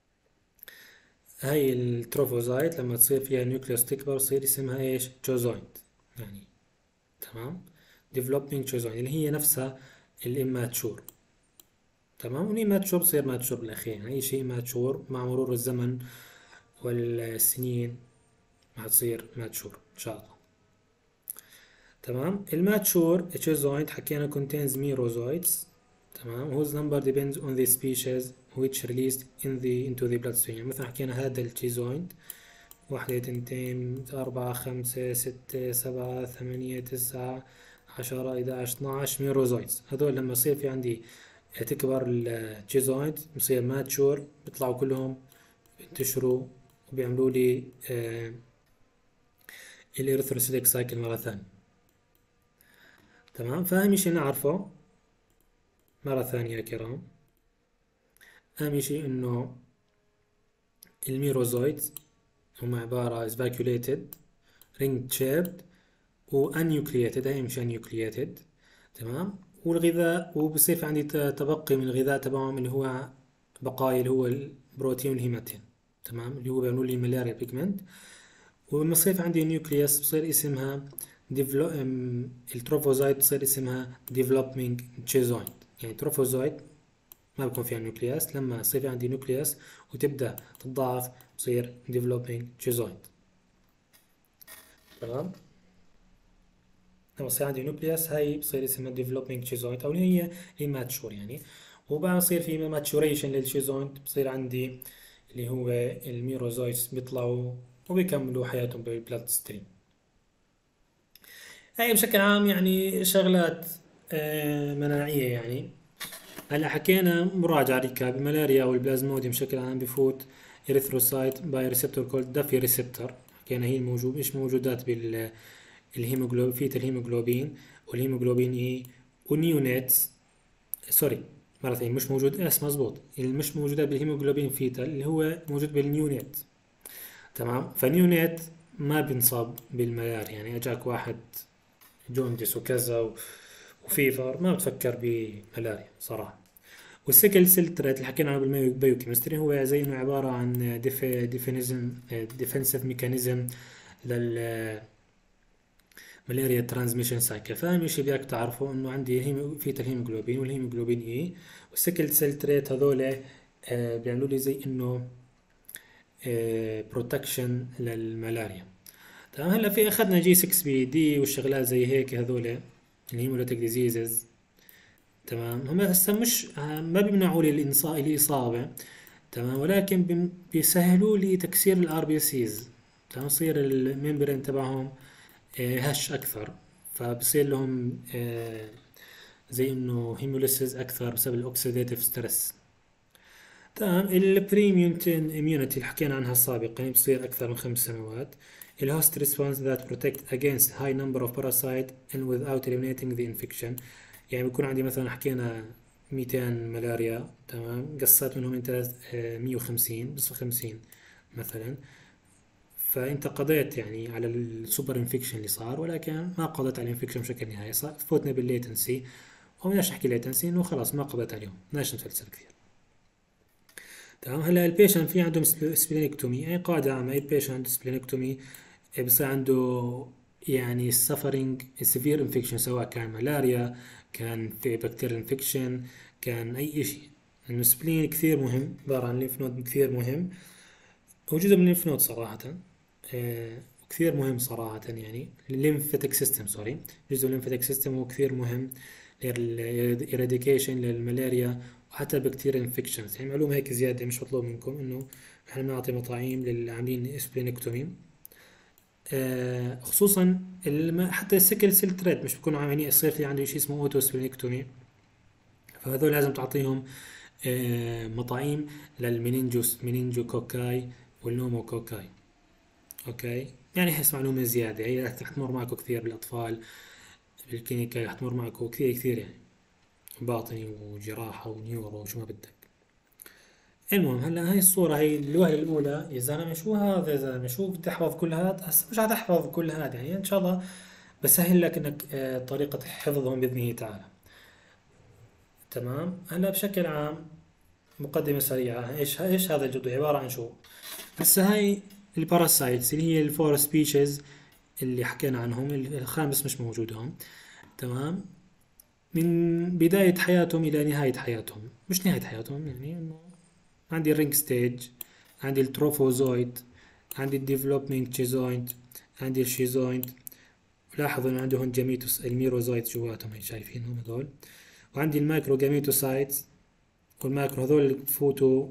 هاي التروفوزايت لما تصير فيها نيوكليوس تكبر يصير اسمها ايش؟ جوزوينت يعني. تمام، developing جوزوينت اللي هي نفسها الاماتشور. تمام، والاماتشور بصير ماتشور بالاخير، يعني اي شيء ماتشور مع مرور الزمن والسنين راح تصير ماتشور ان شاء الله. تمام، الماتشور اتشيزوينت حكينا contains merozoites. تمام، whose number depends on the species which released in the into the bloodstream. يعني مثلا حكينا هذا التشيزوينت واحدة تنتين أربعة خمسة ستة سبعة ثمانية تسعة عشرة إحدى عشر اثناعش ميروزويتس. هذول لما يصير في عندي تكبر التشيزوينت بصير ماتشور بيطلعوا كلهم بينتشروا وبيعملوا لي آه الإرثروسيتك سايكل مرة ثانية. تمام. فأهم شي نعرفه مرة ثانية يا كرام، أهم شي إنه الميروزويت هم عبارة vacuolated ring shaped و unnucleated، هاي مش unnucleated. تمام. والغذاء، وبصير في عندي ت- تبقي من الغذاء تبعهم اللي هو بقايا اللي هو البروتين والهيماتين. تمام. اللي هو بيعملوا لي ملاريا بيجمنت. ولما يصير في عندي نيوكليوس بصير اسمها ديفلو... ام، التروفوزايت بصير اسمها developing تشيزويد. يعني تروفوزايت ما بكون فيها نيوكليوس، لما يصير في عندي نيوكليوس وتبدأ تتضاعف بصير developing تشيزويد. تمام. لما يصير عندي نوكليوس هاي بصير اسمها developing تشيزويد، او اللي هي هي ماتشور يعني. وبعد يصير في ماتشوريشن للتشيزويد بصير عندي اللي هو الميروزويتس بيطلعوا وبيكملوا حياتهم بالبلاد ستريم. هاي بشكل عام يعني شغلات آه، مناعية يعني. هلا حكينا مراجعة ريكاب. الملاريا او البلازموديوم بشكل عام بفوت اريثروسايت باي ريسبتور كولد دافي ريسبتور. حكينا هي الموجود مش موجودات بال الهيموجلوبين، فيت الهيموجلوبين والهيموجلوبين اي ونيوناتس. سوري، مرة ثانية، مش موجود اس مزبوط، اللي مش موجودات بالهيموجلوبين فيتال اللي هو موجود بالنيونات. تمام. فنيونات ما بنصاب بالملاريا، يعني اجاك واحد جوندس وكذا و- وفيفر ما بتفكر بملاريا صراحة. والسيكل سيل تريت اللي حكينا عنه بالبيوكيمستري هو زي انه عبارة عن ديفينيزم ديفنسيف ميكانيزم لل ملاريا ترانزميشن سايكل. فاهم شيء بدك تعرفه انه عندي هيمو في الهيموجلوبين والهيموجلوبين اي والسيكل سيل تريت هذول آه، بيعملوا لي زي انه بروتكشن للملاريا. تمام. هلا في اخذنا جي ستة بي دي والشغلات زي هيك هذول الهيموليتيك ديزيزز. تمام. هم هسه مش آه، ما بيمنعوا لي الإنصا- الاصابه. تمام. ولكن بم- بيسهلوا لي تكسير الار بي سيز. تمام. يصير الممبرين تبعهم آه، هش اكثر، فبصير لهم آه، زي انه هيموليسيس اكثر بسبب الاكسيديتيف ستريس. تمام. البريميوم اميونيتي اللي حكينا عنها سابقا يعني بصير اكثر من خمس سنوات. الهوست ريسبونس ذات بروتكت against high number of parasite and without eliminating the infection. يعني بكون عندي مثلا حكينا مئتين ملاريا، تمام، قصيت منهم انت آه، مية وخمسين بس خمسين مثلا، فانت قضيت يعني على السوبر انفكشن اللي صار، ولكن ما قضيت على الانفكشن بشكل نهائي. صار فوتنا بالليتنسي، وبدناش نحكي ليتنسي انه خلاص ما قضيت عليهم، بدناش نتفلسف كثير. تمام. هلا البيشنت في عندهم سبلينكتومي، يعني قاعدة عامة اي بيشنت عنده سبلينكتومي بصير عنده يعني suffering severe infection، سواء كان ملاريا، كان في بكتيريا انفكشن، كان اي اشي. انه السبلين كثير مهم، عبارة عن لينف نود كثير مهم، هو جزء من الليمف نود صراحة. آه، كثير مهم صراحة يعني الليمفاتيك سيستم، سوري، جزء من الليمفاتيك سيستم هو كثير مهم للإراديكيشن للملاريا وحتى البكتيريا انفكشنز. يعني معلومة هيك زيادة مش مطلوب منكم، انه احنا بنعطي مطاعيم للعاملين سبلينكتومي. آه، خصوصا الم- حتى السكل سيل تريد مش بيكونوا عاملين، يصير في عنده شيء اسمه اوتو سبلينكتومي، فهذول لازم تعطيهم آه، مطاعيم للمينينجوس مينينجو كوكاي والنومو كوكاي. اوكي. يعني هي معلومة زيادة، هي رح تمر معكم كثير بالأطفال بالكلينيكا، رح تمر معكم كثير كثير يعني، باطني وجراحة ونيورو وشو ما بدك. المهم هلا هاي الصورة هي الوهلة الأولى. يا زلمة شو هذا، يا زلمة شو بدي أحفظ كل هذا؟ هسه مش حتحفظ كل هذا يعني، إن شاء الله بسهل لك إنك آه، طريقة حفظهم بإذنه تعالى. تمام. هلا بشكل عام مقدمة سريعة، ايش ايش هذا الجدول عبارة عن شو؟ هسه هاي الباراسايتس اللي هي الفور سبيشيز اللي حكينا عنهم، الخامس مش موجود هون. تمام. من بداية حياتهم إلى نهاية حياتهم، مش نهاية حياتهم يعني إنه عندي الرينج ستيج، عندي التروفوزويد، عندي الديفلوبمينج تشيزويد، عندي الشيزويد. لاحظوا إنه عندهم جاميتوس الميروزويد جواتهم، هي شايفينهم هذول. وعندي المايكرو جاميتوسايتس، والمايكرو هذول بفوتوا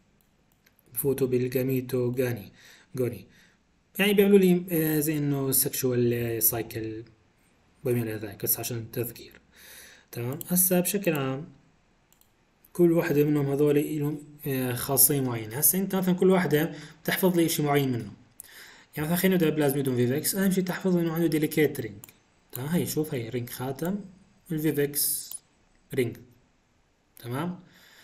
بفوتوا بالجاميتو جاني جوني، يعني بيعملوا لي آه، زي انه سكشوال سايكل بما ذلك، بس عشان التذكير. تمام. هسا بشكل عام كل واحدة منهم هذول لهم آه، خاصية معينة. هسا انت مثلا كل واحدة بتحفظ لي اشي معين منه. يعني مثلا خلينا نبدأ بلازميدوم فيفكس، اهم شي تحفظ انه عنده ديليكيت رينج. تمام. هي شوف، هي رينج خاتم، الفيفكس رينج. تمام.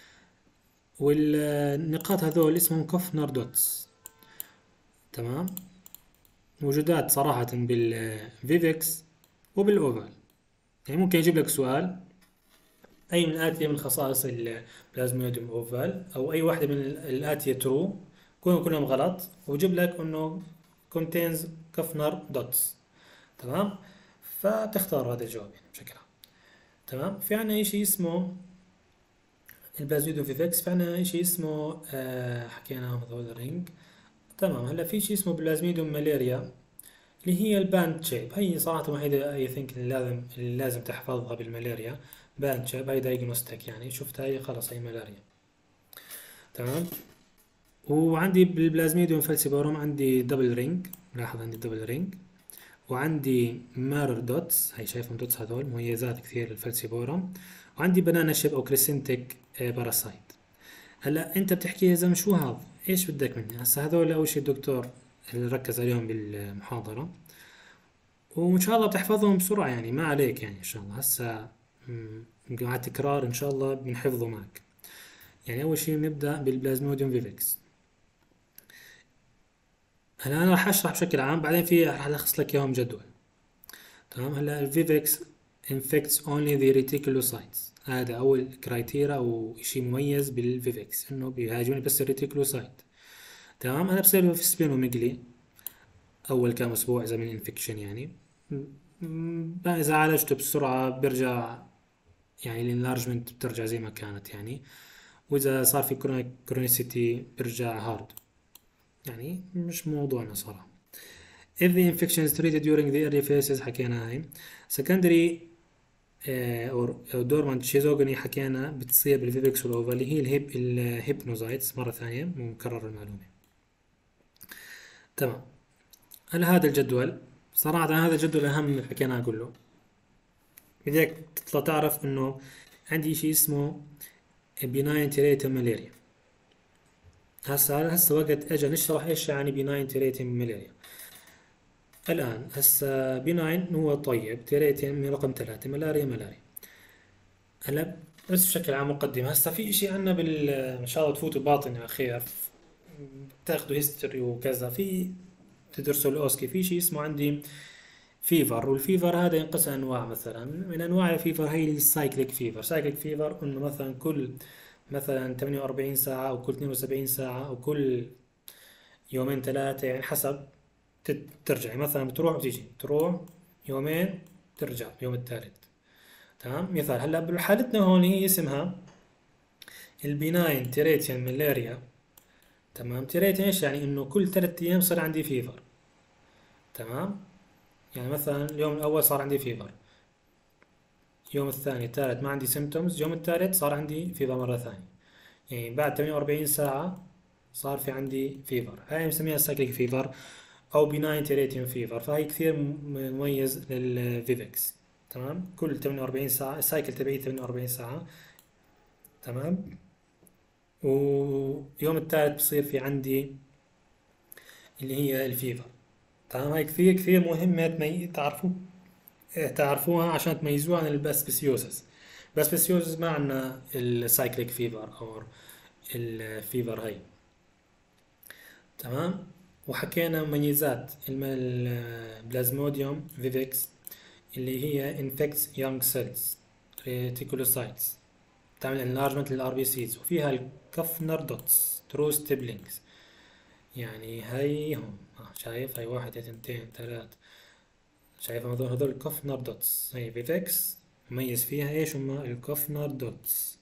والنقاط هذول اسمهم كوفنر دوتس. تمام. موجودات صراحة بالفيفكس وبالأوفال. يعني ممكن يجيب لك سؤال أي من الآتية من خصائص البلازموديوم أوفال، أو أي واحدة من الآتية ترو، كلهم كلهم غلط، ويجيب لك إنه contains كفنر دوتس. تمام. فبتختار هذا الجواب يعني بشكل عام. تمام. في عنا شيء اسمه البلازموديوم فيفكس، في عنا شيء اسمه آه حكينا هذول الرينج. تمام. هلا في شيء اسمه بلازميديوم مالاريا، اللي هي الباند شيب. هي صراحة الوحيدة اي ثينك اللي لازم اللي لازم تحفظها بالملاريا. باند شيب هي دايجنوستيك، يعني شفتها هي خلاص هي ملاريا. تمام. وعندي بالبلازميديوم فالسيبوروم عندي دبل رينج، لاحظ عندي دبل رينج. وعندي مارر دوتس، هي شايفهم دوتس هذول مميزات كثير للفالسيبوروم. وعندي بنانا شيب او كريسنتيك باراسايت. هلا انت بتحكي يا زلمه شو هذا؟ ايش بدك مني؟ هسا هذول اول شيء الدكتور اللي ركز عليهم بالمحاضرة، وإن شاء الله بتحفظهم بسرعة يعني، ما عليك يعني إن شاء الله. هسا مم، مع التكرار إن شاء الله بنحفظه معك. يعني أول شيء بنبدأ بالبلازموديوم فيفكس. هلا أنا راح أشرح بشكل عام، بعدين في راح ألخص لك إياهم جدول. تمام. هلا الفيفكس infects only the reticulocytes. هذا أول كرايتيرا أو شيء مميز بالفيفكس، إنه بيهاجمني بس الريتيكولوسايت. تمام. أنا بصير له في سبينوميجلي أول كام أسبوع إذا من انفكشن يعني. م- بقى إذا عالجته بسرعة بيرجع، يعني الانلارجمنت بترجع زي ما كانت يعني. واذا صار في كرونيسيتي بيرجع هارد، يعني مش موضوعنا صراحة. if the infection is treated during the early phases حكينا هاي. secondary uh, or dormant شيزوغني حكينا بتصير بالفيفكس والاوفا، اللي هي الهيب الهيبنوزايتس. مرة ثانية مكرر المعلومة. تمام. هلا هذا الجدول صراحة هذا الجدول أهم من اللي حكيناه كله. بدك تطلع تعرف إنه عندي شيء اسمه benign teratium malaria. هسا هسا وقت اجى نشرح ايش يعني بناين تيريتين ملاريا. الان هسا بناين هو طيب، تيريتين من رقم ثلاثة، ملاريا ملاريا. هلا بس بشكل عام مقدمة. هسا في اشي عنا بال ان شاء الله تفوتوا باطن على خير، تاخذوا هيستوري وكذا، في تدرسوا الاوسكي. في شيء اسمه عندي فيفر، والفيفر هذا ينقسم انواع. مثلا من انواع الفيفر هي السايكليك فيفر. سايكليك فيفر انه مثلا كل مثلا ثمانية وأربعين ساعة او كل اثنين وسبعين ساعة او كل يومين ثلاثة، يعني حسب ترجعي. مثلا بتروح وتيجي، تروح يومين ترجع اليوم الثالث. تمام. مثال هلا بحالتنا هون هي اسمها البيناين تيريتيان ملاريا. تمام. تيريتيان ايش يعني؟ انه كل ثلاث ايام صار عندي فيفر. تمام. يعني مثلا اليوم الاول صار عندي فيفر، يوم الثاني الثالث ما عندي سيمتومز، يوم الثالث صار عندي فيفر مرة ثانية. يعني بعد ثمانية وأربعين ساعة صار في عندي فيفر. هاي بنسميها سايكليك فيفر او بناين تيريتيان فيفر. فهي كثير مميز للفيفكس. تمام. كل ثمانية وأربعين ساعة السايكل تبعي ثمانية وأربعين ساعة. تمام. ويوم الثالث بصير في عندي اللي هي الفيفر. تمام. هاي كثير كثير مهمة تمي... تعرفوا إيه، تعرفوها عشان تميزوها عن الباسبسيوسس. باسبسيوسس ما عندنا السايكليك فيفر او الفيفر هاي. تمام. وحكينا مميزات الم- البلازموديوم فيفكس، اللي هي infects young cells reticulocytes، بتعمل enlargement للار بي سيز، وفيها الكفنر دوتس ترو ستيبلينجز. يعني هي هم آه شايف، هي واحد اثنتين ثلاث، شايف هذول هذول الكفنر دوتس. هي فيفكس مميز فيها ايش هم؟ الكفنر دوتس.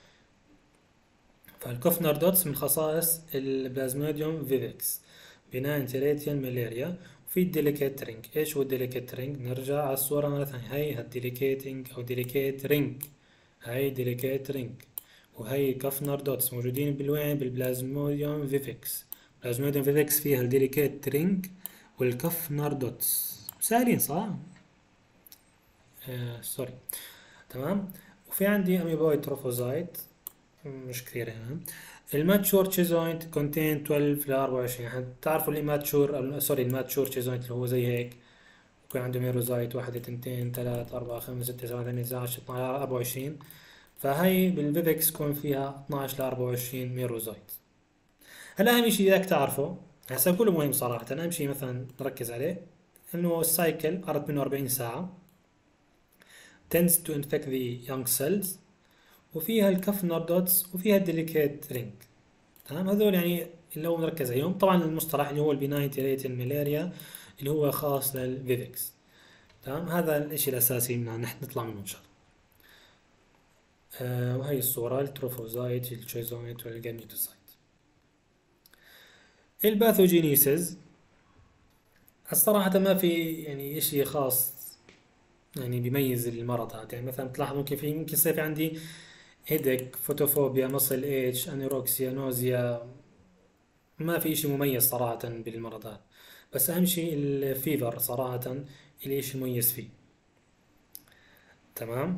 فالكفنر دوتس من خصائص البلازموديوم فيفكس بناء تيريتيان ملاريا. وفي الديليكيت رينج. ايش هو الديليكيت رينج؟ نرجع على الصورة مرة ثانية. هي الديليكيتنج او ديليكيت رينج، هاي ديليكيت رينج. وهي كفنر دوتس موجودين بالوين؟ بالبلازموديوم فيفكس. بلازموديوم فيفكس فيها الديليكيت رينج والكفنر دوتس. سهلين صح؟ آه سوري. تمام. وفي عندي اميبويد تروفوزايت، مش كثير هنا. الماتشور تشيزوينت كونتين اثناشر ل أربعة وعشرين. يعني تعرفوا اللي ماتشور، سوري الماتشور تشيزوينت اللي هو زي هيك بكون عنده ميروزايت واحد اثنين ثلاثة أربعة خمسة ستة سبعة ثمانية تسعة عشرة اثنا عشر أربعة وعشرين. فهي بالفيفكس يكون فيها اثناعش ل أربعة وعشرين ميروزايت. هلا أهم شيء بدك تعرفه، هسا كله مهم صراحة، أهم شيء مثلا نركز عليه إنه السايكل قعدت منه أربعين ساعة tends to infect the young cells، وفيها الكفنر دوتس وفيها الديليكيت رينج. تمام، هذول يعني اللي هو نركز عليهم. طبعا المصطلح اللي هو البناين تيريتال ملاريا اللي هو خاص للفيفكس. تمام، هذا الاشي الاساسي بدنا نحن نطلع منه ان شاء الله. آه وهي الصورة التروفوزايت التشيزوميت والجانيتوسايت. الباثوجينيسيس الصراحة ما في يعني اشي خاص يعني بيميز المرض هذا. يعني مثلا بتلاحظ ممكن في ممكن يصير في عندي هيدك، فوتوفوبيا، مصل ايتش، انيروكسيا، نوزيا. ما في اشي مميز صراحة بالمرض هذا، بس اهم شيء الفيفر صراحة اللي اشي مميز فيه. تمام.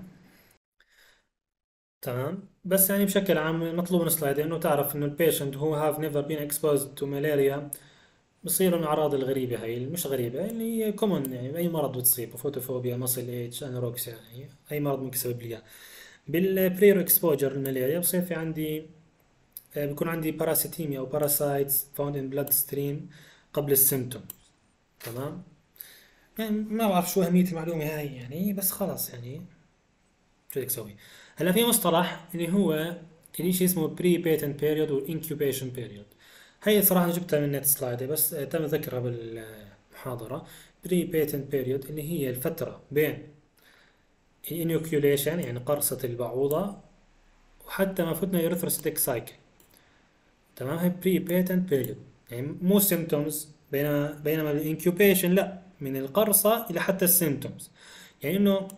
تمام، بس يعني بشكل عام مطلوب من السلايد انه تعرف انه البيشنت هو هاف نيفر بين اكسبوزد تو ملاريا بصير من الاعراض الغريبة، هي مش غريبة اللي هي كومن يعني اي مرض بتصيبه، فوتوفوبيا، مصل ايتش، انيروكسيا، يعني اي مرض ممكن يسبب لي اياه. بالبريرو اكسبوجر الملاريا بصير في عندي آه، بيكون عندي باراسيتيميا او باراسايتس فاوند ان بلاد ستريم قبل السيمتوم. تمام، يعني ما بعرف شو أهمية المعلومة هاي يعني، بس خلاص يعني شو بدك تسوي. هلا في مصطلح اللي هو اللي شيء اسمه بري بيتنت بيريود والانكيوبيشن بيريود. هي صراحة أنا جبتها من نت سلايد بس آه، تم ذكرها بالمحاضرة. بري بيتنت بيريود اللي هي الفترة بين الانيوكيوليشن يعني قرصة البعوضة وحتى ما فتنا يوريثروسيتك سايكل. تمام، هي بري بيتنت بيريود يعني مو سيمتومز، بينما بينما الانكيوبيشن لا، من القرصة إلى حتى السيمتومز. يعني إنه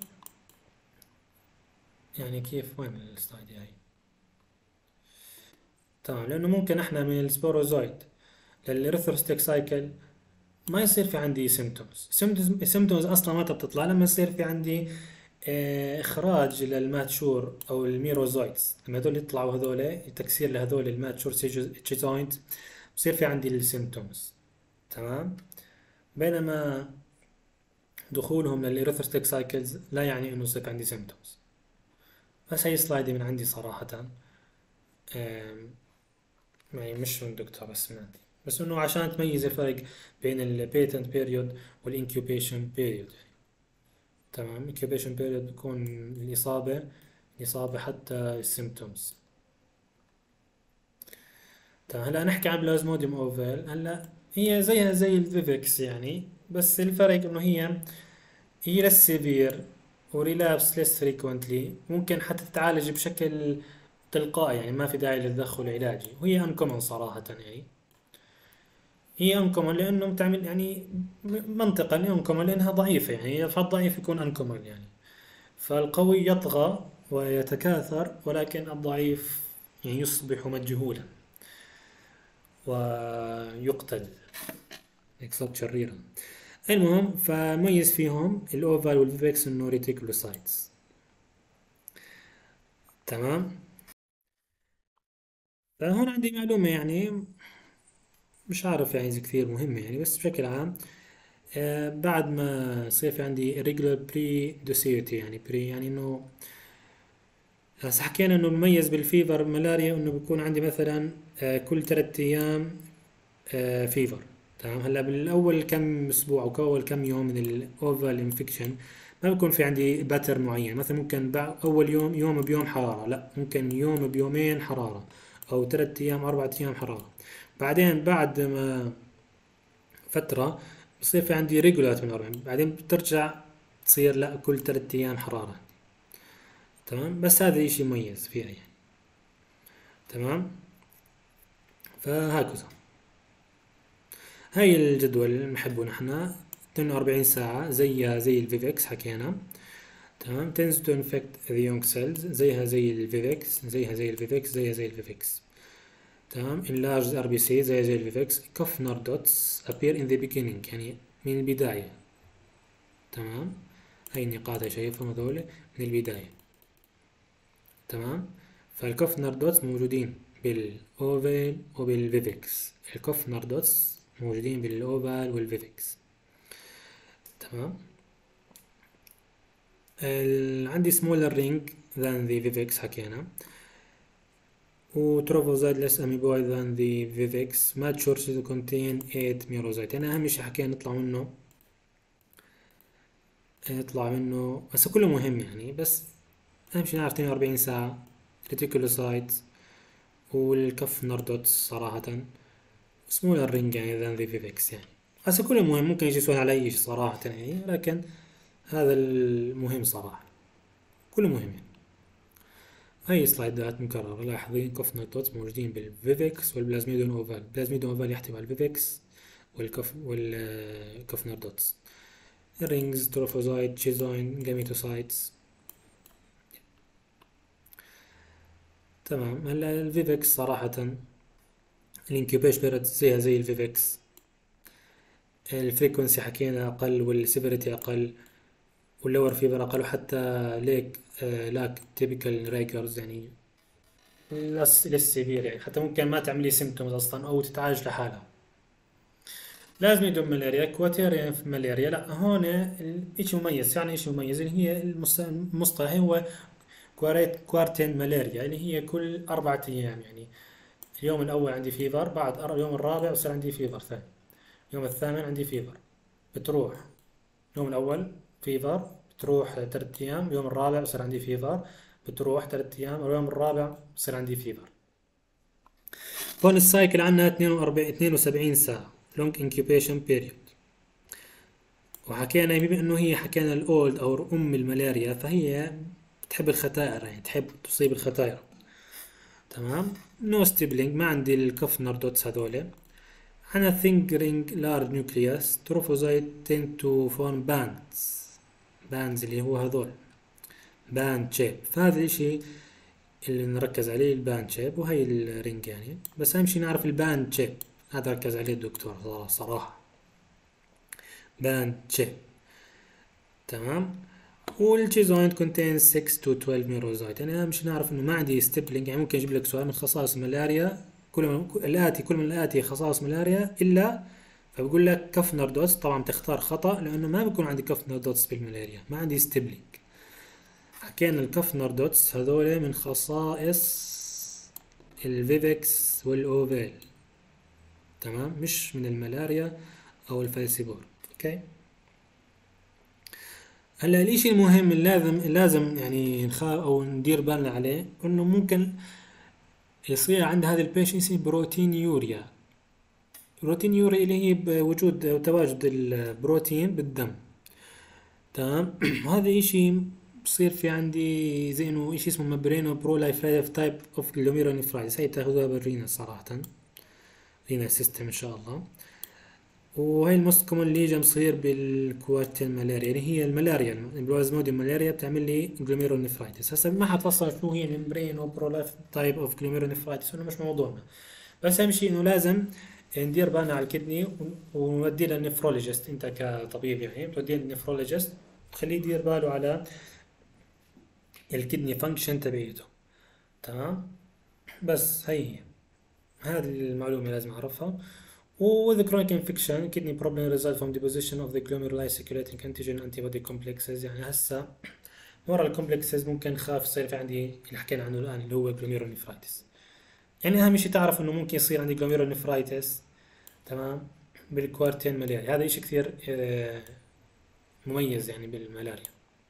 يعني كيف وين السلايد هاي؟ تمام، لأنه ممكن إحنا من السبوروزويد للإريثروستيك سايكل ما يصير في عندي سيمتومز. سيمتومز أصلا ما بتطلع لما يصير في عندي آه، إخراج للماتشور أو الميروزويتس. لما هذول يطلعوا هذول تكسير لهذول الماتشور تشيزوينت بصير في عندي السيمتومز. تمام، بينما دخولهم للإريثروستيك سايكلز لا يعني إنه يصير عندي سيمتومز. بس هي سلايدي من عندي صراحة، آم، يعني مش من دكتور بس من عندي، بس انه عشان تميز الفرق بين البيتنت بيريود والانكيوبيشن بيريود. تمام، انكيوبيشن بيريود بيكون الإصابة الإصابة حتى السيمتومز. تمام، هلا نحكي عن بلازموديوم اوفال. هلا هي زيها زي الفيفكس يعني، بس الفرق انه هي هي لس سيفير وريلابس لس فريكوينتلي، ممكن حتى تتعالج بشكل تلقائي يعني ما في داعي للتدخل علاجي، وهي انكومن صراحة يعني. هي انكومن لانه بتعمل يعني منطقا انكومن لانها ضعيفة يعني، فالضعيف يكون انكومن يعني. فالقوي يطغى ويتكاثر ولكن الضعيف يعني يصبح مجهولا ويقتل، يصبح شريرا. المهم فميز فيهم الاوفال والفيفكس انه ريتيكولوسايتس. تمام، فهون عندي معلومة يعني مش عارف يعني إذا كثير مهمة يعني، بس بشكل عام آه بعد ما يصير في عندي irregular pre-dosity يعني بري يعني انه هسه حكينا انه المميز بالفيفر ملاريا انه بيكون عندي مثلا آه كل ثلاثة ايام آه فيفر. تمام، هلا بالاول كم اسبوع او اول كم يوم من الاوفال انفكشن ما بيكون في عندي باتر معين، مثلا ممكن بعد اول يوم يوم بيوم حرارة، لا ممكن يوم بيومين حرارة، او ثلاثة ايام اربعة ايام حرارة. بعدين بعد ما فترة بصير في عندي ريجولار من أربعين، بعدين بترجع تصير لا كل ثلاثة أيام حرارة. تمام، بس هذا إشي مميز فيها يعني. تمام، فهكذا هاي الجدول اللي بنحبه نحن اثنين وأربعين ساعة زيها زي الفيفكس حكينا. تمام، tends to infect the young cells زيها زي الفيفكس زيها زي الفيفكس زيها زي الفيفكس. تمام، enlarged ار بي سي زي زي الفيفكس. كوفنر دوتس appear in the beginning يعني من البداية. تمام، هاي النقاط اللي شايفهم هذول من البداية. تمام، فالكوفنر دوتس موجودين بالأوفال وبالفيفكس. الكوفنر دوتس موجودين بالأوفال والفيفكس. تمام. ال... عندي smaller ring than the فيفكس حكينا، و trophozoite less amoeboid than the فيفكس mature to contain eight merozoite. يعني أهم شي حكينا نطلع منه يطلع منه بس كله مهم يعني، بس أهم شي نعرف اثنين وأربعين ساعة reticulocytes والكف نردوتس صراحة smaller ring يعني than the فيفكس يعني. هسه كله مهم، ممكن يجي سؤال على أي شي صراحة يعني، لكن هذا المهم صراحة، كله مهم يعني. هاي سلايدات مكررة، لاحظين كف نردوتس موجودين بالفيفكس والبلازميدون اوفال. البلازميدون اوفال يحتوي على الفيفكس والكف والكف نردوتس. الرينجز تروفوزايت تشيزوين جاميتوسايتس. تمام. هلا الفيفكس صراحة الانكيوبيشن بيريد زيها زي الفيفكس، الفريكونسي حكينا أقل والسيفيريتي أقل واللور فيبر أقل، وحتى ليك آه لاك تيبيكال ريكورز يعني لس لس سيفير يعني، حتى ممكن ما تعملي سيمتومز أصلا أو تتعالج لحالها. لازم يدوم ملاريا كواتيريان في ملاريا. لا هون الشيء مميز، يعني شيء مميز اللي هي المص- المصطلح هو كواريت كوارتين ملاريا، اللي هي كل أربعة أيام يعني. اليوم الأول عندي فيفر، بعد أر- اليوم الرابع بصير عندي فيفر ثاني، اليوم الثامن عندي فيفر، بتروح. اليوم الأول فيفر، بتروح ثلاث أيام، اليوم الرابع بصير عندي فيفر، بتروح ثلاث أيام، اليوم الرابع بصير عندي فيفر. هون السايكل عندنا اثنين وأربعين اثنين وسبعين ساعة long incubation period. وحكينا بما انه هي حكينا الاولد او ام الملاريا، فهي بتحب الختائر يعني تحب تصيب الختائر. تمام. نو ستيبلينج، ما عندي الكف نردوتس هذول. عندنا ثينك رينج لارج نيوكليوس تروفوزايت تند تو فورم باندز. باندز اللي هو هذول باند شيب، فهذا الاشي اللي نركز عليه الباند شيب، وهي الرينج يعني. بس اهم شي نعرف الباند شيب، هذا ركز عليه الدكتور صراحة، باند شيب. تمام. والجيزوينت contains six to twelve ميروزايت. يعني اهم شي نعرف انه ما عندي ستيبلينج، يعني ممكن اجيب لك سؤال من خصائص الملاريا كل من الاتي كل من الاتي خصائص ملاريا الا، فبقول لك كف نردوتس. طبعا تختار خطأ لانه ما بيكون عندي كف نردوتس بالملاريا، ما عندي ستيبلينج. حكينا الكف نردوتس هذول من خصائص الفيفكس والاوفيل، تمام، مش من الملاريا او الفالسيبور. اوكي. هلا الاشي المهم اللي لازم لازم يعني نخاف او ندير بالنا عليه، انه ممكن يصير عند هذا البيشنسي بروتين يوريا. بروتين يوريا اللي هي بوجود أو تواجد البروتين بالدم. تمام. وهذا اشي بصير في عندي زي انه اشي اسمه مبرينو برو تايب اوف جلوميرونيفرايتس. هي بتاخذوها بالرينا صراحة، رينا سيستم ان شاء الله. وهي الموست كومن ليجن بصير بالكوارتين ملاريا اللي هي الملاريا البلازموديوم ملاريا، بتعمل لي جلوميرونيفرايتس. هسه ما حتفصل شو هي الممبرين وبرولايف تايب اوف جلوميرونيفرايتس، انه مش موضوعنا. بس اهم شيء انه لازم ندير بالنا على الكدني ونوديه للنفرولوجيست. انت كطبيب يعني بتوديه للنفرولوجيست، خليه يدير باله على الكدني فانكشن تبعيته. تمام. بس هي هي هذه المعلومة لازم أعرفها. With the chronic infection kidney problem result from deposition of the glomeruli circulating antigen antibody complexes. يعني هسا ورا الكومبلكسز ممكن خاف يصير في عندي اللي حكينا عنه الآن اللي هو glomerulonephritis. يعني أهم شيء تعرف إنه ممكن يصير عندي glomerulonephritis، تمام، بالكوارتين ملاريا. هذا إشي كثير آه، مميز يعني بالملاريا.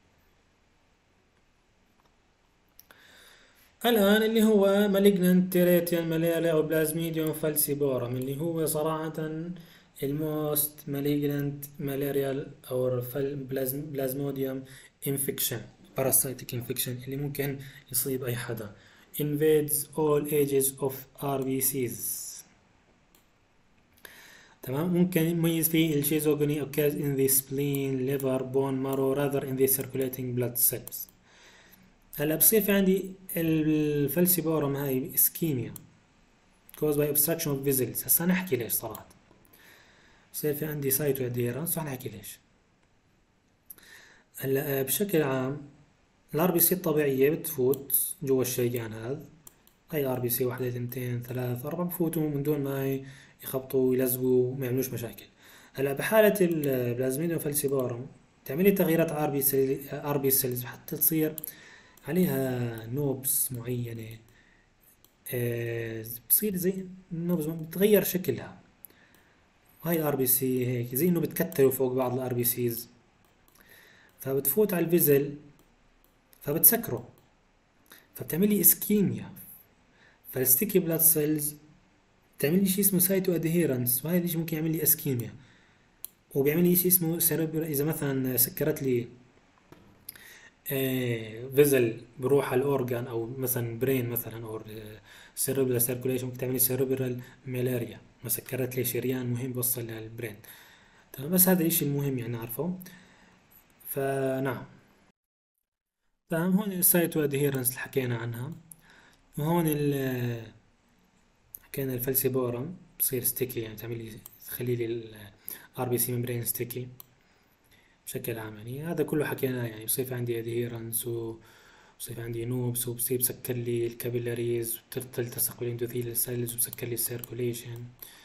الآن اللي هو malignant teratian malaria أو plasmodium falciparum، اللي هو صراحة الموست malignant malarial أو plasmodium infection parasitic infection اللي ممكن يصيب أي حدا. invades all ages of آر بي سيز. تمام. ممكن يميز فيه الشيزوغوني occurs in the spleen, liver, bone marrow rather in the circulating blood cells. هلا بصير في عندي الفلسيبورم هاي اسكيميا caused by obstruction of vessels. هسا نحكي ليش صراحة. بصير في عندي سايتو اديرنس، نحكي ليش. هلا بشكل عام الار بي سي الطبيعية بتفوت جوا الشريان هذا، هاي ار بي سي واحدة اثنتين ثلاث أربعة بفوتوا من دون ما يخبطوا ويلزقوا وما يعملوش مشاكل. هلا بحالة البلازميديوم فالسيبارم تعملي تغييرات ار بي سيل ار بي سيلز حتى تصير عليها نوبس معينة. آه، بتصير زي نوبس بتغير شكلها. هاي ار بي سي هيك زي انه بتكتلوا فوق بعض الار بي سيز، فبتفوت على الفيزل فبتسكره، فبتعملي اسكيميا. فالستيكي بلاد سيلز بتعمل لي شيء اسمه سايتو ادهيرنس، وهذا الشيء ممكن يعمل لي اسكيميا. وبيعمل لي شيء اسمه سيربر، اذا مثلا سكرت لي آه، فيزل بروح على الاورجان او مثلا برين مثلا او سيربرال سيركوليشن، ممكن تعمل لي سيربرال ملاريا، ما سكرت لي شريان مهم بوصل للبرين. تمام، بس هذا الشيء المهم يعني نعرفه. فنعم. تمام، هون السايتو ادهيرنس اللي حكينا عنها. وهون ال حكينا الفالسيبورم بصير ستيكي، يعني تعمل لي تخلي لي الار بي سي ممبرين ستيكي بشكل عام. يعني هذا كله حكيناه، يعني بصير في عندي ادهيرنس وبصير في عندي نوبس، وبصير بسكر لي الكابيلاريز وتلتصق بالاندوثيل سيلز وبسكر لي السيركوليشن.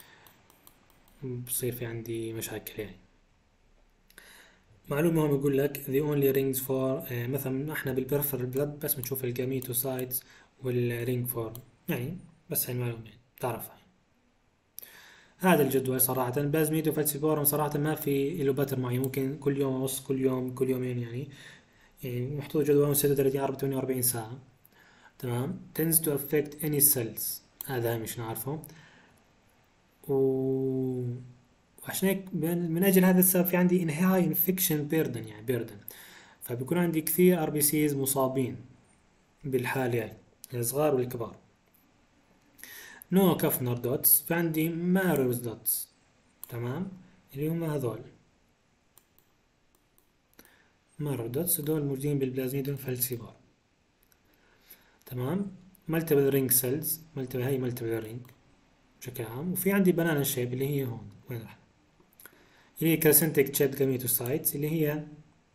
بصير في عندي مشاكل يعني. معلومة هون بقول لك the only rings for آه، مثلا احنا بالبرفر بلد بس بنشوف الجاميتوسايتس والرينج فورم يعني. بس هاي المعلومة يعني تعرفها. هذا الجدول صراحة بلازميد وفالسيبورم صراحة ما في له باتر معين، ممكن كل يوم ونص، كل يوم، كل يومين يعني. يعني محطوط جدول ستة وثلاثين أربعة ثمانية وأربعين ساعة. تمام. tends to affect any cells، هذا مش نعرفه. و وعشان هيك من أجل هذا السبب في عندي high infection burden، يعني burden. فبيكون عندي كثير ار بي سيز مصابين بالحالة هاي، الصغار والكبار. نو كافنر دوتس، في عندي ماروز دوتس. تمام، اللي هم هذول مارو دوتس، دول موجودين بالبلازميديوم فالسيبار. تمام. مالتيبل رينج سيلز، مالتيبل هاي مالتيبل رينج بشكل عام. وفي عندي بنانا شيب اللي هي هون، وين راح، اللي هي كريسنتك شيب جاميتوسايتس، اللي هي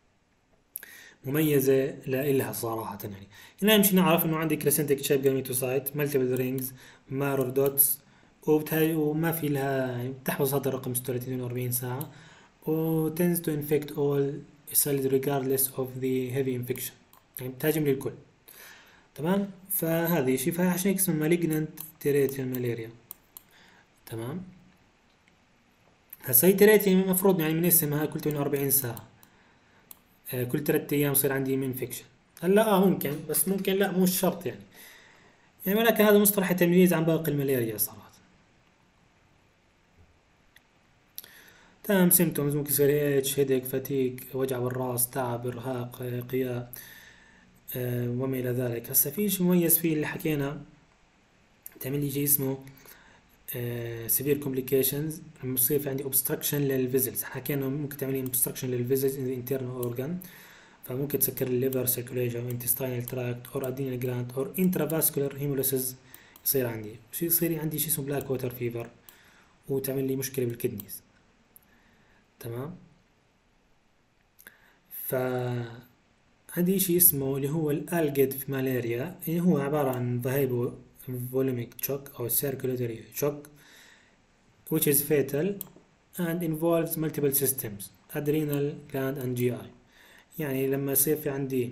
مميزة لإلها صراحة يعني. هنا نمشي نعرف إنه عندي كريسنتك شيب جاميتوسايت، مالتيبل رينجز، مارور دوتس، وبتهاي وما في لها يعني بتحفظ هذا الرقم ستة وثلاثين أربعين ساعة. و tends to infect all cells regardless of the heavy infection، يعني بتهاجم للكل. تمام. فهذه شيء، فعشان هيك اسمه malignant teratial malaria. تمام. هسا هي teratial المفروض يعني من اسمها كل ثمانية وأربعين ساعة، آه، كل ثلاثة ايام يصير عندي انفكشن. هلا اه ممكن، بس ممكن لا مو شرط يعني. يعني ولكن هذا مصطلح تمييز عن باقي الملاريا صراحة. تمام. سيمتومز ممكن يصير اتش، هيديك، فتيك، وجع بالراس، تعب، ارهاق، آه، قياء، آه، وما الى ذلك. هسا في شيء مميز فيه اللي حكينا، تعمل لي شيء اسمه سيفير كومبليكيشنز لما يصير في عندي اوبستراكشن للفيزلز. حكينا ممكن تعمل لي اوبستراكشن للفيزلز ان انترنال اورجان، فممكن تسكر الليفر سيركوليشن او انتستينال تراكت او ادينال جلاند او انترافاسكولار هيموليسيس. يصير عندي شيء، يصير عندي شيء اسمه بلاك ووتر فيفر، وتعمل لي مشكله بالكدنيز. تمام. ف عندي شيء اسمه اللي هو الالجيد في مالاريا، اللي هو عباره عن ذهيبو فوليميك شوك او circulatory shock which is fatal and involves multiple systems adrenal gland and جي آي. يعني لما يصير في عندي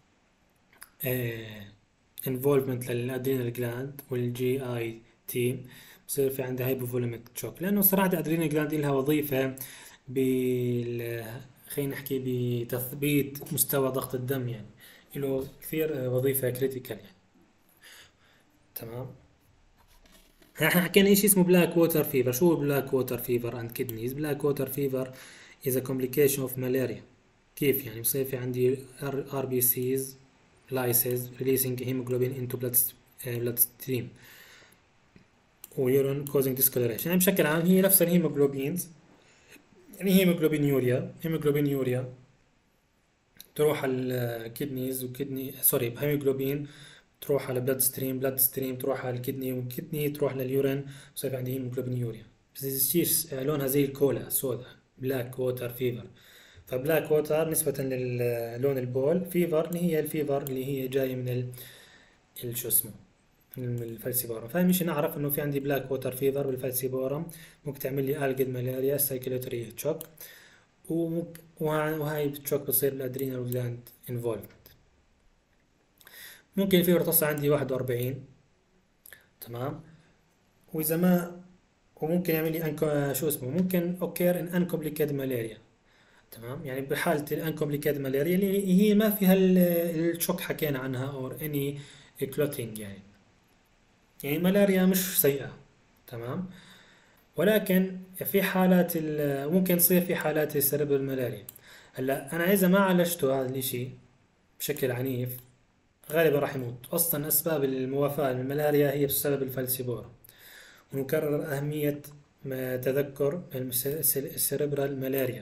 آه involvement للادرينال جلاند والجي اي تي، بصير في عندها هايبوفوليميك شوك. لانه صراحه الادرينال جلاند لها وظيفه بال خلينا نحكي بتثبيت مستوى ضغط الدم، يعني له كثير آه، وظيفه كريتيكال يعني. تمام. احنا حكينا شيء اسمه بلاك ووتر فيفر. شو بلاك ووتر فيفر اند كدنيز؟ بلاك ووتر فيفر is a complication of malaria. كيف يعني؟ بصير في عندي ار بي سيز lysis releasing hemoglobin into blood blood stream ويورين causing discoloration. يعني بشكل عام هي نفس الهيموجلوبينز، يعني هيموجلوبين يوريا، هيموجلوبين يوريا تروح على الكدنيز، وكدني سوري هيموجلوبين تروح على بلاد ستريم، بلاد ستريم تروح على الكدني، والكدني تروح لليورين، بصير عندي هيموجلوبين يوريا. بس الشيش لونها زي الكولا سوداء، بلاك ووتر فيفر. فبلاك ووتر نسبة للون البول، فيفر اللي هي الفيفر اللي هي جاية من ال ال- شو اسمه من الفالسيبورم. فأهم شي نعرف إنه في عندي بلاك ووتر فيفر بالفالسيبورم، ممكن تعمل لي ألجد ملاريا سايكلوتري تشوك، وممكن وهاي التشوك بتصير بالأدرينال جلاند انفولفمنت. ممكن الفيفر تصل عندي واحد وأربعين، تمام. وإذا ما وممكن يعمل لي أنكو شو اسمه ممكن اوكير ان انكومبليكيتد مالاريا، تمام. يعني بحالة الانكومبليكيتد مالاريا اللي هي ما فيها ال- الشوك حكينا عنها اور اني كلوتينج يعني. يعني الملاريا مش سيئة، تمام. ولكن في حالات ال- ممكن تصير في حالات السيربرال ملاريا. هلا انا اذا ما عالجته هذا الاشي بشكل عنيف غالبا راح يموت. اصلا اسباب الموافاة للملاريا هي بسبب الفالسيبورا. ونكرر اهمية ما تذكر السيربرال ملاريا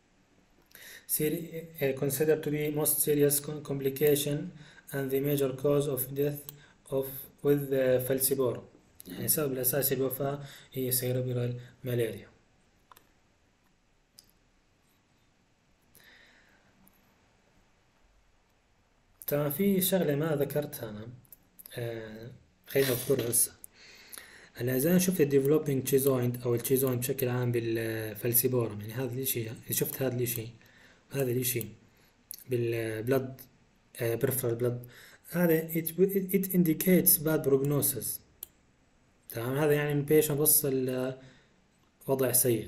considered to be most serious complication and the major cause of death of with the falciparum. يعني السبب الأساسي للوفاة هي cerebral malaria. تمام. في شغلة ما ذكرتها أنا، آه خلينا نذكرها هسه. هلا إذا أنا شفت الديفلوبينج تشيزوينت أو التشيزوينت بشكل عام بالفالسيبورم، يعني هذا الإشي إذا شفت هذا الإشي هذا الإشي بالبلد بريفرال بلد، هذا it, it indicates bad prognosis. تمام. هذا يعني البيشنت وصل وضع سيء.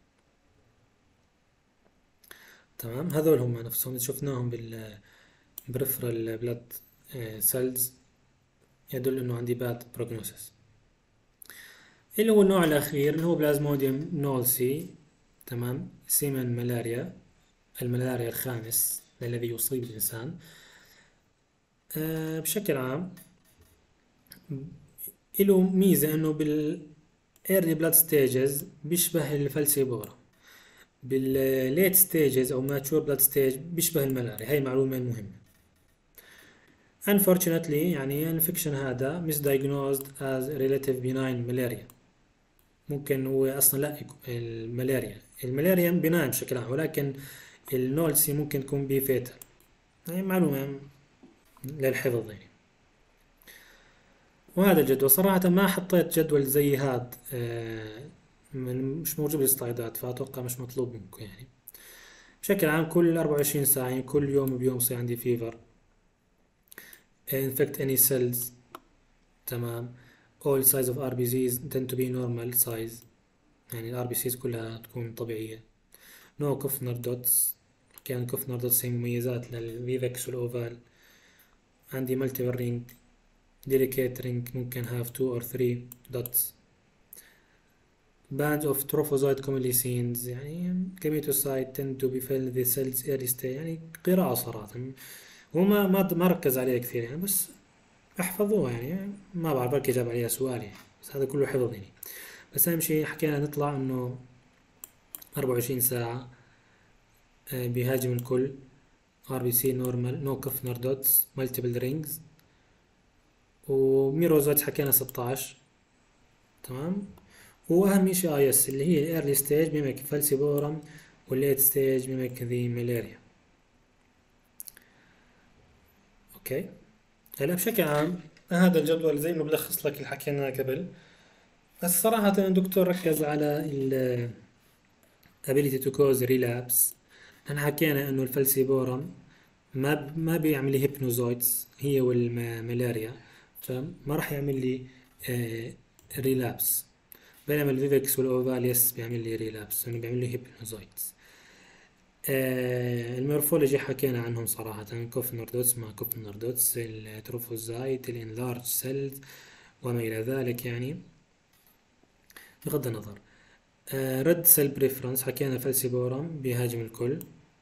تمام. هذول هم نفسهم شفناهم بالبريفرال بلاد سيلز يدل انه عندي باد بروجنوسيس. اللي هو النوع الاخير اللي هو بلازموديوم نولسي، تمام. سيمن ملاريا، الملاريا الخامس الذي يصيب الانسان. أه بشكل عام له ميزة انه بالايرلي بلاد ستيجز بيشبه الفالسيبورا، بالليت ستيجز او ماتشور بلاد ستيج بيشبه الملاريا. هاي معلومة مهمة. unfortunately يعني الانفكشن هذا misdiagnosed as relative benign malaria. ممكن هو اصلا لا يكون الملاريا الملاريا بناين بشكل عام، ولكن النولسي ممكن تكون بي فيتال. هاي معلومة للحفظ يعني. وهذا الجدول صراحة ما حطيت جدول زي هاد، آه، من- مش موجود بالسلايدات، فأتوقع مش مطلوب منكم يعني. بشكل عام كل أربعة وعشرين ساعة يعني كل يوم بيوم يصير عندي فيفر infect any cells، تمام. all size of ار بي سيز tend to be normal size، يعني الار بي سيز كلها تكون طبيعية. no كوفنر دوتس، كان كوفنر دوتس هي مميزات للفيفكس والأوفال. عندي multiple ring delicate ring ممكن have two or three dots. bands of trophozoite commonly seen، يعني gametocyte tend to be filled the cells early stage. يعني قراءة صراحة هو ما ما ما ركز عليها كثير يعني، بس احفظوها يعني. ما بعرف بركي جاب عليها سؤال يعني، بس هذا كله حفظ يعني. بس أهم شي حكينا نطلع إنه أربعة وعشرين ساعة آه، بيهاجم الكل. ار بي سي نورمال نو كفنر دوتس مالتيبل رينجز. وميروزويتس حكينا ستاشر، تمام. واهم شيء اي اس اللي هي الايرلي ستيج ميمك فالسيبورم، والليت ستيج ميمك ذي مالاريا. اوكي. هلا بشكل عام هذا الجدول زي ما بلخص لك اللي حكيناه قبل، بس صراحة الدكتور ركز على ال ability to cause relapse. احنا حكينا انه الفالسيبورم ما ما بيعمل لي هيبنوزويتس هي والملاريا، فما راح يعمل لي ريلابس. بينما الفيفكس والاوفال يس بيعمل لي ريلابس لانه بيعمل لي هيبنوزويتس. آه المورفولوجي حكينا عنهم صراحة، كوفنر دوتس مع كوفنر دوتس، التروفوزايت، الانلارج سيلز وما إلى ذلك يعني. بغض النظر، ريد سيل بريفرنس حكينا فالسيبورم بيهاجم الكل.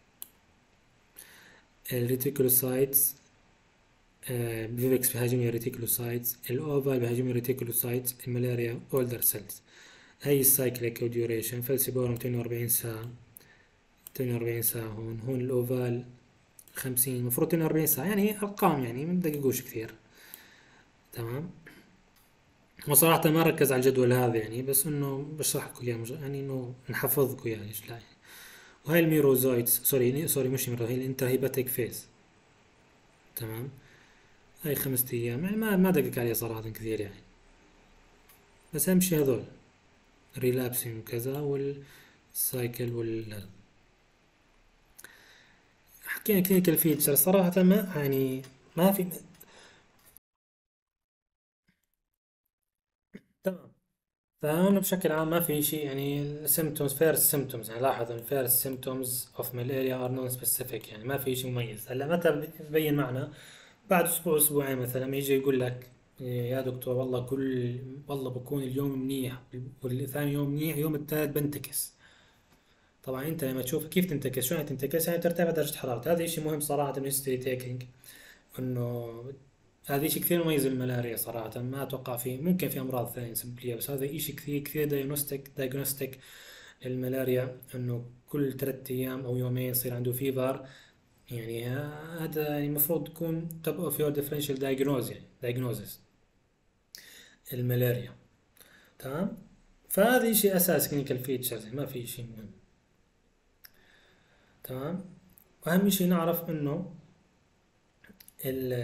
الريتيكولوسايتس بفيفكس بيهاجم الريتيكولوسايتس، الاوفال بيهاجم الريتيكولوسايتس، الملاريا اولدر سيلز. هاي السايكليك وديوريشن فالسيبورم اثنين وأربعين ساعة، اثنين وأربعين ساعة هون هون الأوفال خمسين، المفروض اثنين وأربعين ساعة يعني أرقام يعني ما بدققوش كثير، تمام. وصراحة ما ركز على الجدول هذا يعني، بس إنه بشرح لكم إياه يعني إنه نحفظكم يعني إيش لا يعني. وهاي الميروزويتس سوري سوري مش ميرو، هي الانترهيباتيك فيز، تمام. هاي خمسة ايام يعني ما ما دقق عليه صراحة كثير يعني. بس اهم شي هذول ريلابسين وكذا والسايكل وال حكينا كلينيكال فيتشر صراحة ما يعني ما في. تمام. فهون بشكل عام ما في شيء يعني السيمتومز فيرست سيمتومز يعني لاحظ ان فيرست سيمتومز اوف مالاريا ار نون سبيسيفيك يعني ما في شيء مميز. هلا متى ببين معنا؟ بعد اسبوع اسبوعين مثلا يجي يقول لك يا دكتور والله كل والله بكون اليوم منيح والثاني يوم منيح يوم الثالث بنتكس. طبعا انت لما تشوف كيف تنتكس شو يعني تنتكس يعني ترتفع درجة حرارة. هذا شيء مهم صراحة من هيستوري تيكينج انه هذا شيء كثير مميز للملاريا صراحة. ما اتوقع فيه ممكن في امراض ثانية نسبية بس هذا شيء كثير كثير دايجنوستيك دايجنوستيك للملاريا انه كل ثلاثة ايام او يومين يصير عنده فيفر. يعني هذا يعني المفروض تكون توب اوف يور ديفرنشال دايجنوز يعني دايجنوزس الملاريا. تمام. فهذا شيء اساس كلينيكال فيتشرز ما في شيء مهم. تمام. واهم شيء نعرف انه ال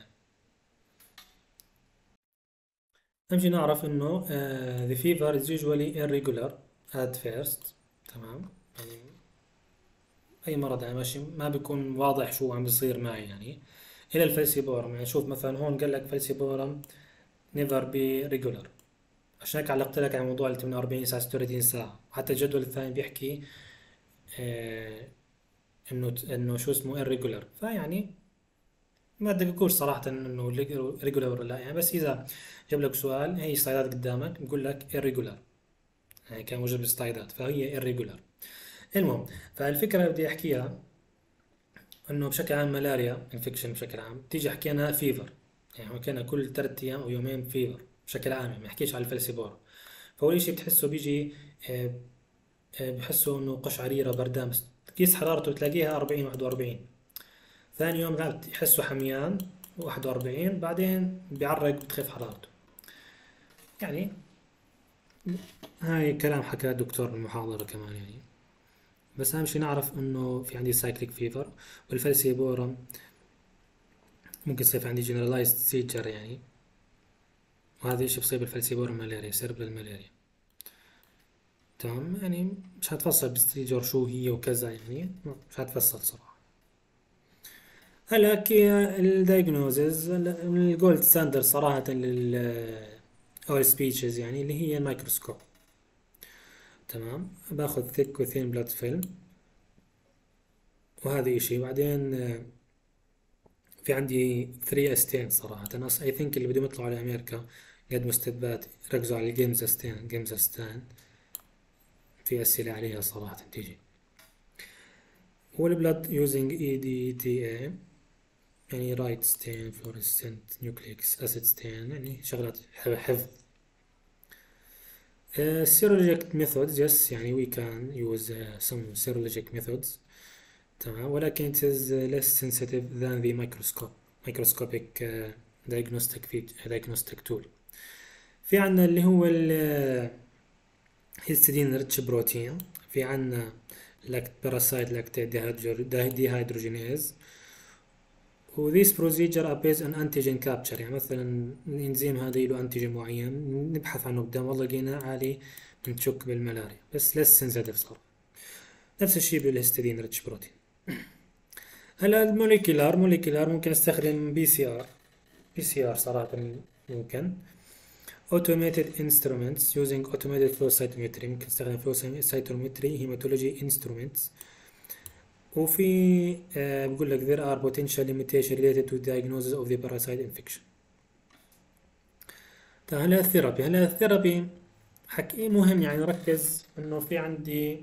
اهم شيء نعرف انه uh, the fever is usually irregular at first. تمام. يعني اي مرض يعني ماشي ما بيكون واضح شو عم بيصير معي يعني الى الفالسيبورم. يعني شوف مثلا هون قال لك فالسيبورم never be regular. عشان هيك علقت لك على موضوع ال ثمانية وأربعين ساعة ستة وثلاثين ساعة. حتى الجدول الثاني بيحكي آه انه انه شو اسمه irregular. فيعني ما تدققوش صراحة انه regular ولا لا يعني. بس اذا جاب لك سؤال هي سلايدات قدامك بقول لك irregular يعني كان موجود بالسلايدات فهي irregular. المهم فالفكرة اللي بدي احكيها انه بشكل عام ملاريا انفكشن بشكل عام تيجي حكينا فيفر يعني حكينا كل ثلاث ايام او يومين فيفر بشكل عام يعني ما احكيش على الفلسيبور. فأول شيء بتحسه بيجي آه، آه، بحسه انه قشعريرة بردان بس تقيس حرارته تلاقيها أربعين واحد وأربعين. ثاني يوم لا بتحسه حميان واحد وأربعين بعدين بيعرق بتخف حرارته يعني. هاي كلام حكاه الدكتور بالمحاضرة كمان يعني. بس أهم شي نعرف إنه في عندي سايكليك فيفر والفلسيبورم ممكن يصير في عندي جنرالايزد سيجر يعني. وهذا الشيء بصيب الفلسيبورم ملاريا سيربرال ملاريا. تمام. يعني مش هتفصل بالسيجر شو هي وكذا يعني مش هتفصل صراحة. هلا كي الدايجنوزز الجولد ستاندرد صراحة لل اول سبيشيز يعني اللي هي الميكروسكوب. تمام. باخذ ثيك وثين بلاد فيلم وهذا اشي. بعدين آه، في عندي ثري استين صراحة. انا اي ثينك اللي بدهم يطلعوا على امريكا يقدموا استبات ركزوا على الجيمز استين جيمز استان في اسئلة عليها صراحة تيجي. هو البلاد يوزنج اي دي تي اي يعني رايت ستين فلوريسنت نيوكليك اسيد ستين يعني شغلات حفظ. Uh, serologic methods yes يعني we can use uh, some serologic methods. تمام. ولكن it is uh, less sensitive than the microscope microscopic uh, diagnostic feat diagnostic tool. في عنا اللي هو ال histidine rich بروتين. في عنا لاكت باراسايت لاكتيت ديهيدروجينيز. و these procedure are based on antigen capture يعني مثلا الانزيم هذا له انتيجين معين نبحث عنه قدام والله لقيناه عالي بنشك بالملاريا بس less sensitive صار. نفس الشيء بالهستidine rich بروتين. هلا الموليكيولار موليكيولار ممكن استخدم بي سي ار بي سي ار صراحة ممكن automated instruments using automated flow cytometry ممكن استخدم flow cytometry hematology instruments. وفي آه بقول لك there are potential limitation related to diagnosis of the parasite infection. طيب هلا الثيرابي هلا الثيرابي حكي مهم يعني نركز انه في عندي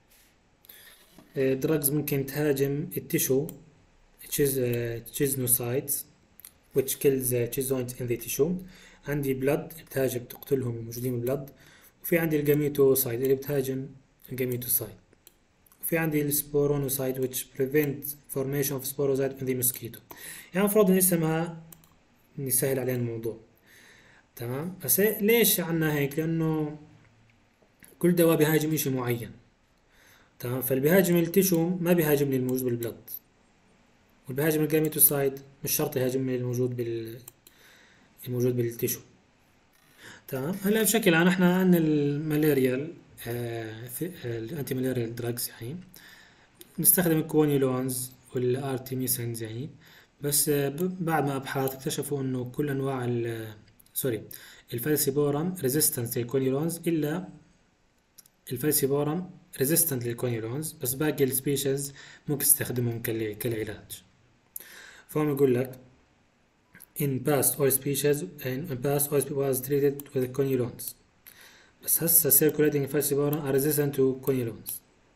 دراجز ممكن تهاجم التشو تشيزنوسايتس which kills تشيزوينت in the tissue. عندي بلد بتهاجم تقتلهم الموجودين بالبلد. وفي عندي الجاميتوسايد اللي بتهاجم الجاميتوسايد. وفي عندي السبورونوسايد which prevent formation of sporocyte in the mosquito. يعني المفروض نسمها نسهل علينا الموضوع. تمام. بس ليش عنا هيك؟ لأنه كل دواء بيهاجم إشي معين. تمام. فاللي بيهاجم التشو ما بيهاجمني الموجود بالبلد. واللي بيهاجم الجاميتوسايد مش شرط يهاجم الموجود بال الموجود بالتيشو. تمام. هلا بشكل عام احنا عندنا المالاريال آه الانتي مالاريال دراجز يعني نستخدم الكوانيلونز والارتيميسينز يعني. بس آه ب- بعد ما ابحاث اكتشفوا انه كل انواع ال سوري الفالسيبورم ريزيستنت للكوانيلونز الا الفالسيبورم ريزيستنت للكوانيلونز، بس باقي السبيشيز ممكن تستخدمهم كالع- كالعلاج. فهم يقول لك in past all species in past all species was treated with conilons، بس هسه circulating falciparum are resistant to conilons.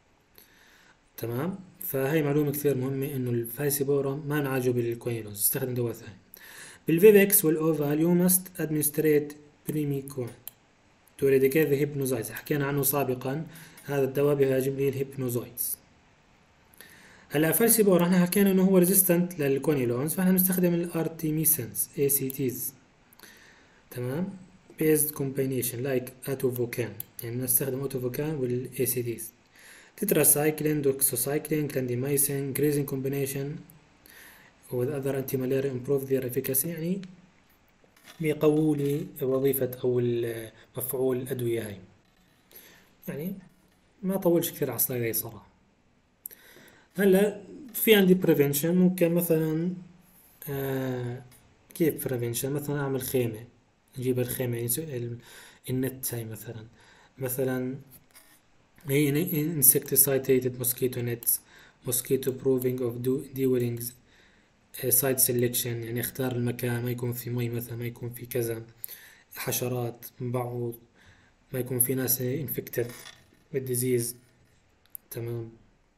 تمام. فهي معلومة كثير مهمة انه الفالسيبورم ما نعالجه بالكونيلونز، استخدم دواء ثاني. بالفيفكس والاوفال you must administrate بريميكون to eradicate the hypnozoites، حكينا عنه سابقا، هذا الدواء بيهاجم لي الهيبنوزويتس. هلا فالسيبور احنا حكينا انه هو ريزيستنت للكونيلونز، فاحنا بنستخدم الارتيميسنس اي سي تيز. تمام. based combination like اتوفوكان، يعني بنستخدم اتوفوكان والاي سي تيز. تتراسايكلين دوكسوسايكلين كلانديمايسين grazing combination with other anti-malaria improve their efficacy، يعني بيقووا لي وظيفة أو مفعول الأدوية هاي. يعني ما طولش كثير على السلايد هاي صراحة. هلا في عندي prevention، ممكن مثلا آه كيف prevention، مثلا أعمل خيمة، نجيب الخيمة يعني ال- النت هاي مثلا، مثلا هي insecticide mosquito nets mosquito proofing of dwellings سايت سيلكشن، يعني اختار المكان ما يكون في مي مثلا، ما يكون في كذا حشرات بعوض، ما يكون في ناس انفكتد بالديزيز. تمام.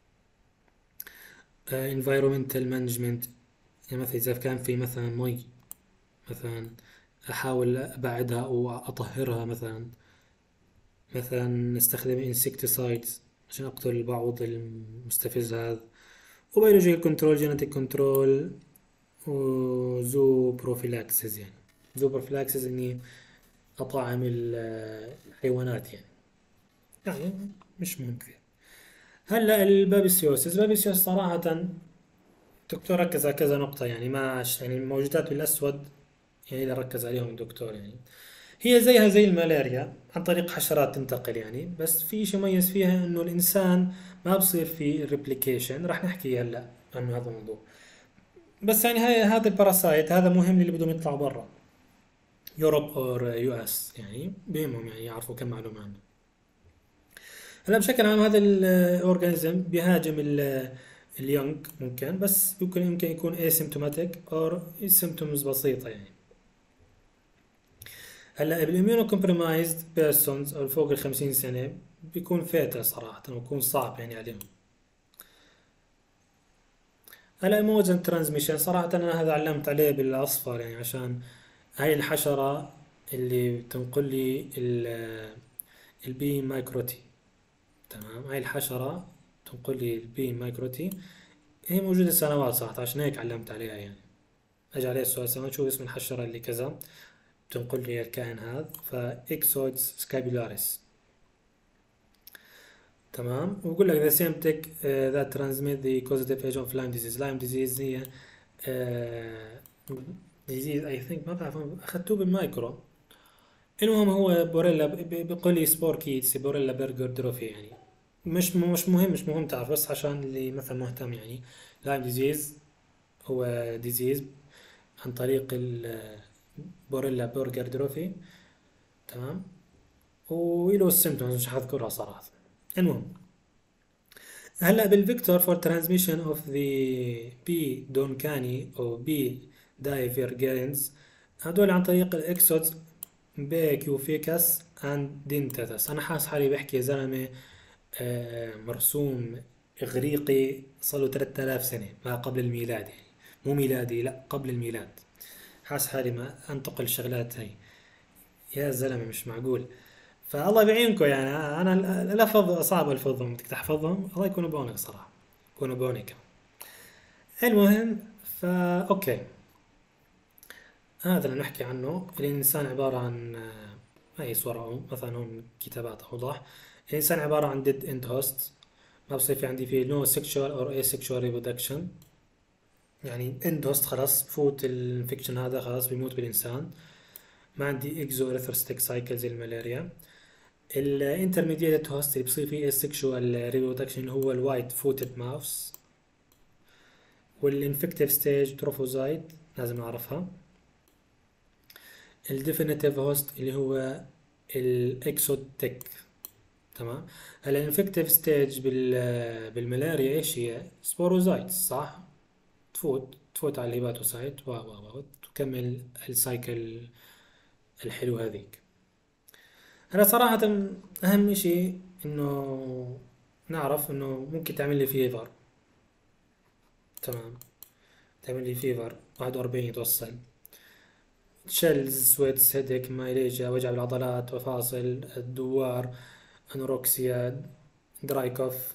انفايرومنتال مانجمنت، يعني مثلا اذا كان في مثلا مي مثلا احاول ابعدها او اطهرها مثلا، مثلا نستخدم انسكتيسايدز عشان اقتل البعوض المستفز هذا. وبيولوجيكال كنترول جينيتيك كنترول وزو بروفيلاكسز، يعني زو بروفيلاكسز اني أطعم الحيوانات يعني. يعني مش مهم كثير. هلا البابيسيوسس، البابيسيوس صراحة الدكتور ركز على كذا نقطة، يعني ما يعني الموجودات بالأسود يعني اللي ركز عليهم الدكتور يعني هي زيها زي الملاريا عن طريق حشرات تنتقل يعني، بس في شيء مميز فيها انه الانسان ما بصير في ريبليكيشن، راح نحكي هلا عنه هذا الموضوع. بس يعني هاي هذا الباراسايت هذا مهم للي بدهم يطلعوا برا يوروب اور يو اس، يعني بهمهم يعني يعرفوا كم معلومة عنه. هلا بشكل عام هذا الاورجانيزم بيهاجم اليونج ممكن، بس ممكن يمكن يكون asymptomatic or symptoms بسيطة يعني. هلا بالاميونو كومبرومايزد بيرسونز او فوق ال خمسين سنة بيكون فاتل صراحة وبيكون صعب يعني عليهم. هلا الموجن ترانزميشن صراحة انا هذا علمت عليه بالاصفر، يعني عشان هاي الحشرة اللي بتنقل لي البي مايكروتي. تمام. هاي الحشرة تنقل لي البي مايكروتي، هي موجودة سنوات صراحة، عشان هيك علمت عليها يعني. اجى عليه السؤال سنة شو اسم الحشرة اللي كذا بتنقل لي الكائن هذا، فإكسودز سكابيولاريس. تمام. وبقول لك the same tick uh, that transmit the causative agent of Lyme disease. Lyme disease هي uh, disease I think ما بعرف اخذتوه بالمايكرو. المهم هو بوريلا ب- ب- بيقول لي سبور كيتس بوريلا برجر دروفي يعني. مش مش مهم مش مهم تعرف، بس عشان اللي مثلا مهتم يعني. لايم ديزيز هو ديزيز عن طريق البوريلا برجر دروفي. تمام. وله السيمتومز مش حذكرها صراحة. المهم هلا بالفيكتور فور ترانسميشن اوف ذا بي دونكاني او بي دايفيرجينز، هدول عن طريق الاكسودز بيكيوفيكاس اند دينتاتس. انا حاسس حالي بحكي يا زلمه آه، مرسوم اغريقي صار له ثلاثة آلاف سنه ما قبل الميلاد يعني، مو ميلادي لا قبل الميلاد. حاسس حالي ما انتقل الشغلات هاي يا زلمه مش معقول. فالله بيعينكم يعني، انا الالفظ صعب الفظهم، بدك تحفظهم الله يكونوا بعونك صراحه، يكونوا بعونك. المهم فا اوكي، هذا اللي نحكي عنه. الانسان عباره عن آه، اي صوره مثلا هون كتابات اوضح. الانسان عباره عن ديد اند هوست، ما بصير في عندي فيه نو سيكشوال اور اي سيكشوال ريبرودكشن. يعني اند هوست خلاص بفوت الانفكشن هذا خلاص بيموت بالإنسان. ما عندي اكزو اريثروستيك سايكل زي الملاريا. الانترميديت هوست اللي بصير فيه السكشوال ريبرودكشن هو الوايت فوتد ماوس. والانفكتيف ستيج تروفوزايت لازم نعرفها. الديفينيتيف هوست اللي هو الاكسوتيك. تمام. هلا الانفكتيف ستيج بال بالملاريا ايش هي؟ سبوروزايتس صح؟ تفوت تفوت على الهيباتوسايت و و و تكمل السايكل الحلو هذيك. انا صراحة اهم شيء انه نعرف انه ممكن تعمل لي فيفر. تمام. تعمل لي فيفر واحد وأربعين يتوصل. تشيلز، سويتس، هيديك، مايليجيا، وجع بالعضلات، مفاصل، الدوار، انوركسيا، دراي كوف.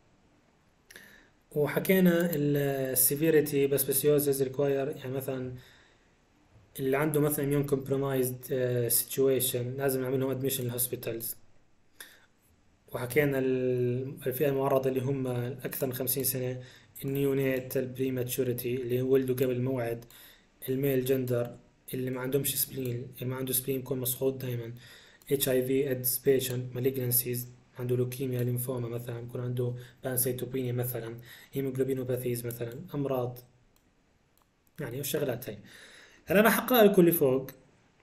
وحكينا السيفيريتي بسبسيوزز ريكواير، يعني مثلا اللي عنده مثلا immune compromised سيتويشن لازم نعمل لهم ادميشن للهوسبيتالز. وحكينا ال- الفئة المعرضة اللي هم أكثر من خمسين سنة، النيونيتال بريماتشوريتي اللي ولدوا قبل الموعد، الميل جندر اللي ما عندهمش سبلين، اللي ما عنده سبلين يكون مسحوط دائما، اتش اي في ايدز بيشنت، مالجنسيز، عنده لوكيميا، ليمفوما مثلا، يكون عنده بانسيتوبينيا مثلا، هيموجلوبينوباثيز مثلا، امراض يعني والشغلات هاي. هلا انا حقرا لكم اللي فوق.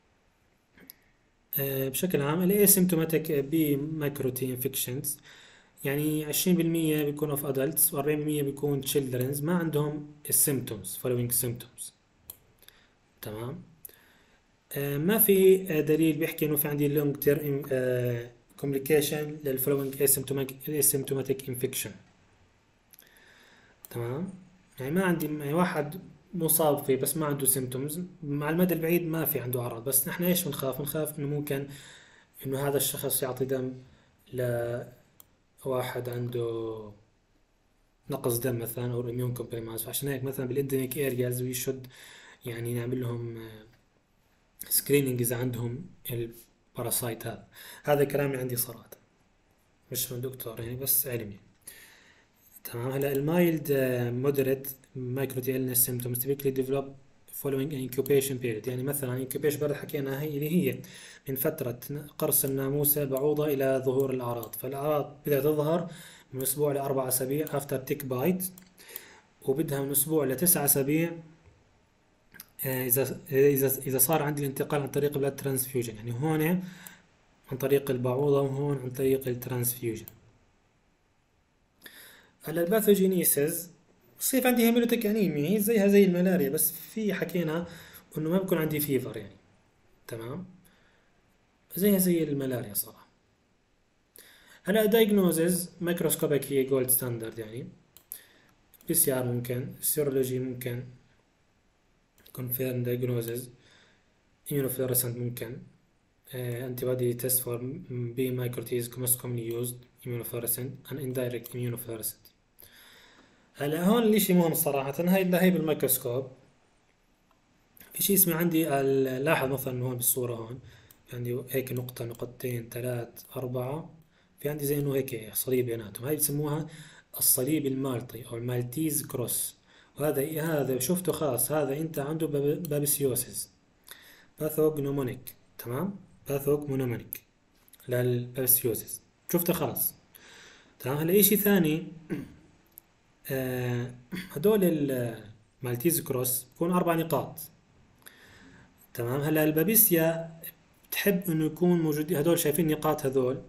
آه، بشكل عام الاسيمتوماتيك بي مايكروتي انفكشنز يعني عشرين بالمية بيكون اوف ادلتس و40% بيكون children's ما عندهم السيمتومز following symptoms. تمام. آه، ما في آه، دليل بيحكي انه في عندي لونج تيرم كومبليكيشن للفولوينج اسيمتوماتيك انفكشن. تمام. يعني ما عندي يعني واحد مصاب فيه بس ما عنده سيمتومز، مع المدى البعيد ما في عنده اعراض، بس نحن ايش بنخاف؟ بنخاف انه ممكن انه هذا الشخص يعطي دم لواحد عنده نقص دم مثلا او اميون كومبريماس، فعشان هيك مثلا بالانديميك ارياز ويشد يعني نعمل لهم سكريننج اذا عندهم الباراسايت هذا. هذا كلامي عندي صراحة، مش من دكتور يعني، بس علمي. تمام. هلا المايلد مودريت مايكرو إلنس سيمتومز typically develop following an incubation period. يعني مثلا incubation period حكينا هي اللي هي من فترة قرص الناموسة البعوضة إلى ظهور الأعراض. فالأعراض بدها تظهر من أسبوع لأربع أسابيع after tick bite، وبدها من أسبوع لتسع أسابيع آه، إذا إذا إذا صار عندي الانتقال عن طريق بلاد ترانسفيوجن. يعني هون عن طريق البعوضة وهون عن طريق الترانسفيوجن. هلا الباثوجينيسيس بصير عندي هيموليتيك انيميا، هي زيها زي الملاريا، بس في حكينا انه ما بكون عندي فيفر يعني. تمام. زيها زي الملاريا صراحة. هلا دايجنوزز مايكروسكوبيك هي جولد ستاندرد يعني. بي سي ار ممكن، سيرولوجي ممكن، كونفيرم دايجنوزز، immunofluorescent ممكن، antibody test for B microTs most commonly used immunofluorescent and indirect immunofluorescent. هلا هون الاشي مهم صراحة، هاي هاي بالميكروسكوب في شيء اسمه عندي ال- لاحظ مثلا هون بالصورة هون في عندي هيك نقطة، نقطتين، ثلاث، أربعة، في عندي زي إنه هيك صليب بيناتهم، هاي بسموها الصليب المالطي أو المالتيز كروس. وهذا هذا شفته خلاص هذا أنت عنده باب- بابسيوسيس باثوجنومونيك. تمام. باثوجنومونيك للبابسيوسيس، شفته خلاص. تمام. هلا إشي ثاني، آه هدول المالتيز كروس بكون أربع نقاط. تمام. هلا البابيسيا بتحب انه يكون موجود هدول، شايفين النقاط هذول؟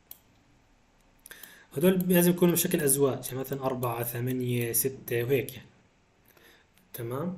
هدول لازم يكونوا بشكل ازواج، يعني مثلا أربعة، ثمانية، ستة وهيك يعني. تمام.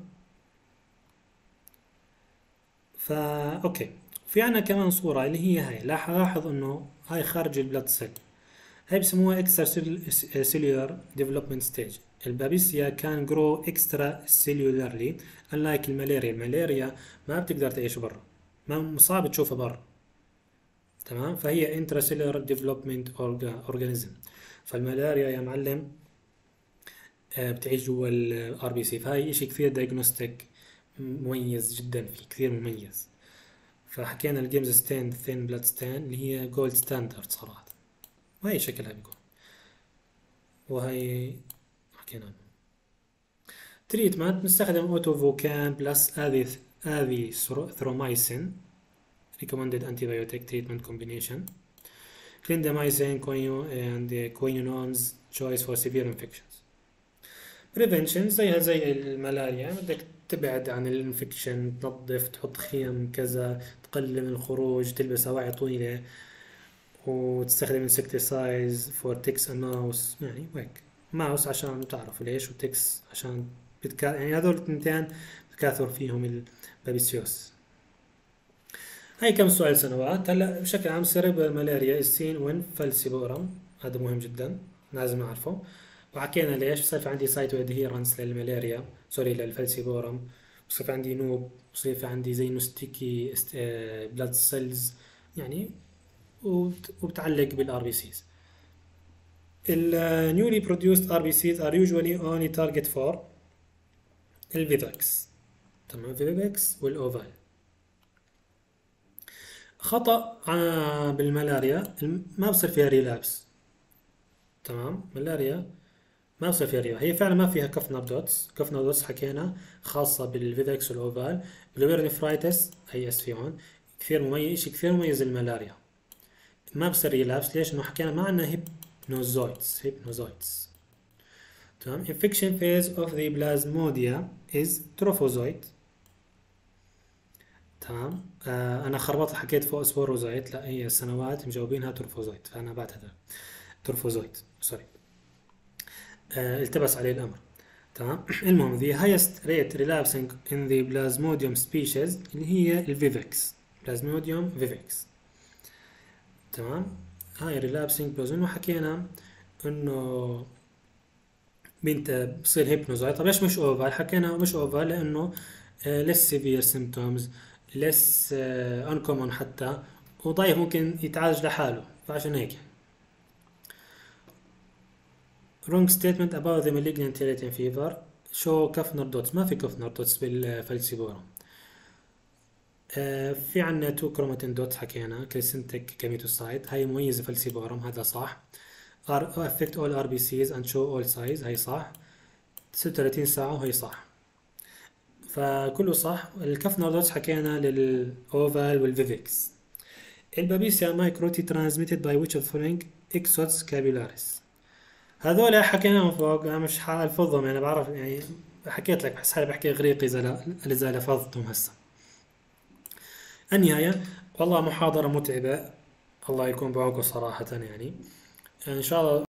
فا اوكي. في عنا كمان صورة اللي هي هاي، لاح- لاحظ انه هاي خارج البلاد سيل، هاي بسموها اكسترا سيلولار ديفلوبمنت ستيج. البابيسيا كان جرو اكسترا سيلولارلي unlike الملاريا. الملاريا ما بتقدر تعيش برا، ما صعب تشوفها برا. تمام. فهي intracellular development orga- organism. فالملاريا يا معلم آه، بتعيش جوا الار بي سي، فهي اشي كثير دايجنوستيك مميز جدا، فيه كثير مميز. فحكينا الجيمز ستين ثين بلاد ستين اللي هي جولد ستاندرد صراحة، وهي شكلها بيكون، وهي حكينا عنه. تريتمنت بنستخدم اوتوفوكان بلس اذي اذي ثرومايسين recommended antibiotic treatment combination clindamycin quinine and quinolones choice for severe infections. prevention زيها زي الملاريا، بدك تبعد عن الانفكشن، تنظف، تحط خيم كذا، تقلل من الخروج، تلبس أواعي طويلة، وتستخدم انسكتيسايز فور تكس اند ماوس. يعني وهيك، ماوس عشان تعرفوا ليش، وتكس عشان بتكا... يعني هذول التنتين بتكاثر فيهم البابيسيوس. هاي كم سؤال سنوات. هلا بشكل عام سيريبرال ملاريا السين وين فالسيبورم، هذا مهم جدا لازم نعرفه. وحكينا ليش بصير في عندي سايتو ادهيرنس للملاريا، سوري للفالسيبورم، بصير في عندي نوب، بصير في عندي زي نستيكي بلاد سيلز يعني، وبتعلق بالار بي سيز. ال newly produced ار بي سيز are usually only target for الفيفاكس، تمام، فيفاكس والاوفال. خطأ آه، بالملاريا ما بصير فيها ريلابس، تمام. ملاريا ما بصير فيها ريلابس، هي فعلا ما فيها كفنر دوتس. كفنر دوتس حكينا خاصة بالفيفاكس والاوفال. بالويرنفرايتس هي اسفيون كثير مميز، شيء كثير مميز الملاريا ما بصير ريلابس. ليش؟ انه حكينا ما عندنا هيبنوزويتس هيبنوزويتس تمام. infection phase of the plasmodia is trophozoite، تمام. آه انا خربطت، حكيت فوق سبوروزايت، لا هي السنوات مجاوبينها تروفوزايت، فانا بعتذر. تروفوزايت سوري، آه التبس عليه الامر، تمام. المهم the highest rate relapsing in the plasmodium species اللي هي الفيفكس، plasmodium vivax، تمام. هاي relapsing plasmodium، وحكينا انه بنت بصير هيبنوزايت. طب ليش مش اوفال؟ حكينا مش اوفال لانه less severe symptoms less uh, uncommon حتى، وضعيف ممكن يتعالج لحاله، فعشان هيك. wrong statement about the malignant latent fever. شو كفنر دوتس؟ ما في كفنر دوتس بالفالسيبورم. آه في عنا تو كروماتين دوتس حكينا، كريسنتك كاميتوسايت، هاي مميزة فالسيبورم، هذا صح. affect all ار بي سيز and show all size، هاي صح. ستة وثلاثين ساعة وهي صح، فكله صح. الكفنر دوتس حكينا للأوفال والفيفكس. البابيسيا مايكروتي ترانسميتد باي ويتش اوف فولينج اكسوتس كابيلاريس، هذول حكيناهم فوق، انا مش حالفظهم يعني، بعرف يعني حكيت لك، بحس حالي بحكي اغريقي اذا اذا لفظتهم هسه. النهاية والله محاضرة متعبة، الله يكون بعونكم صراحة يعني. ان شاء الله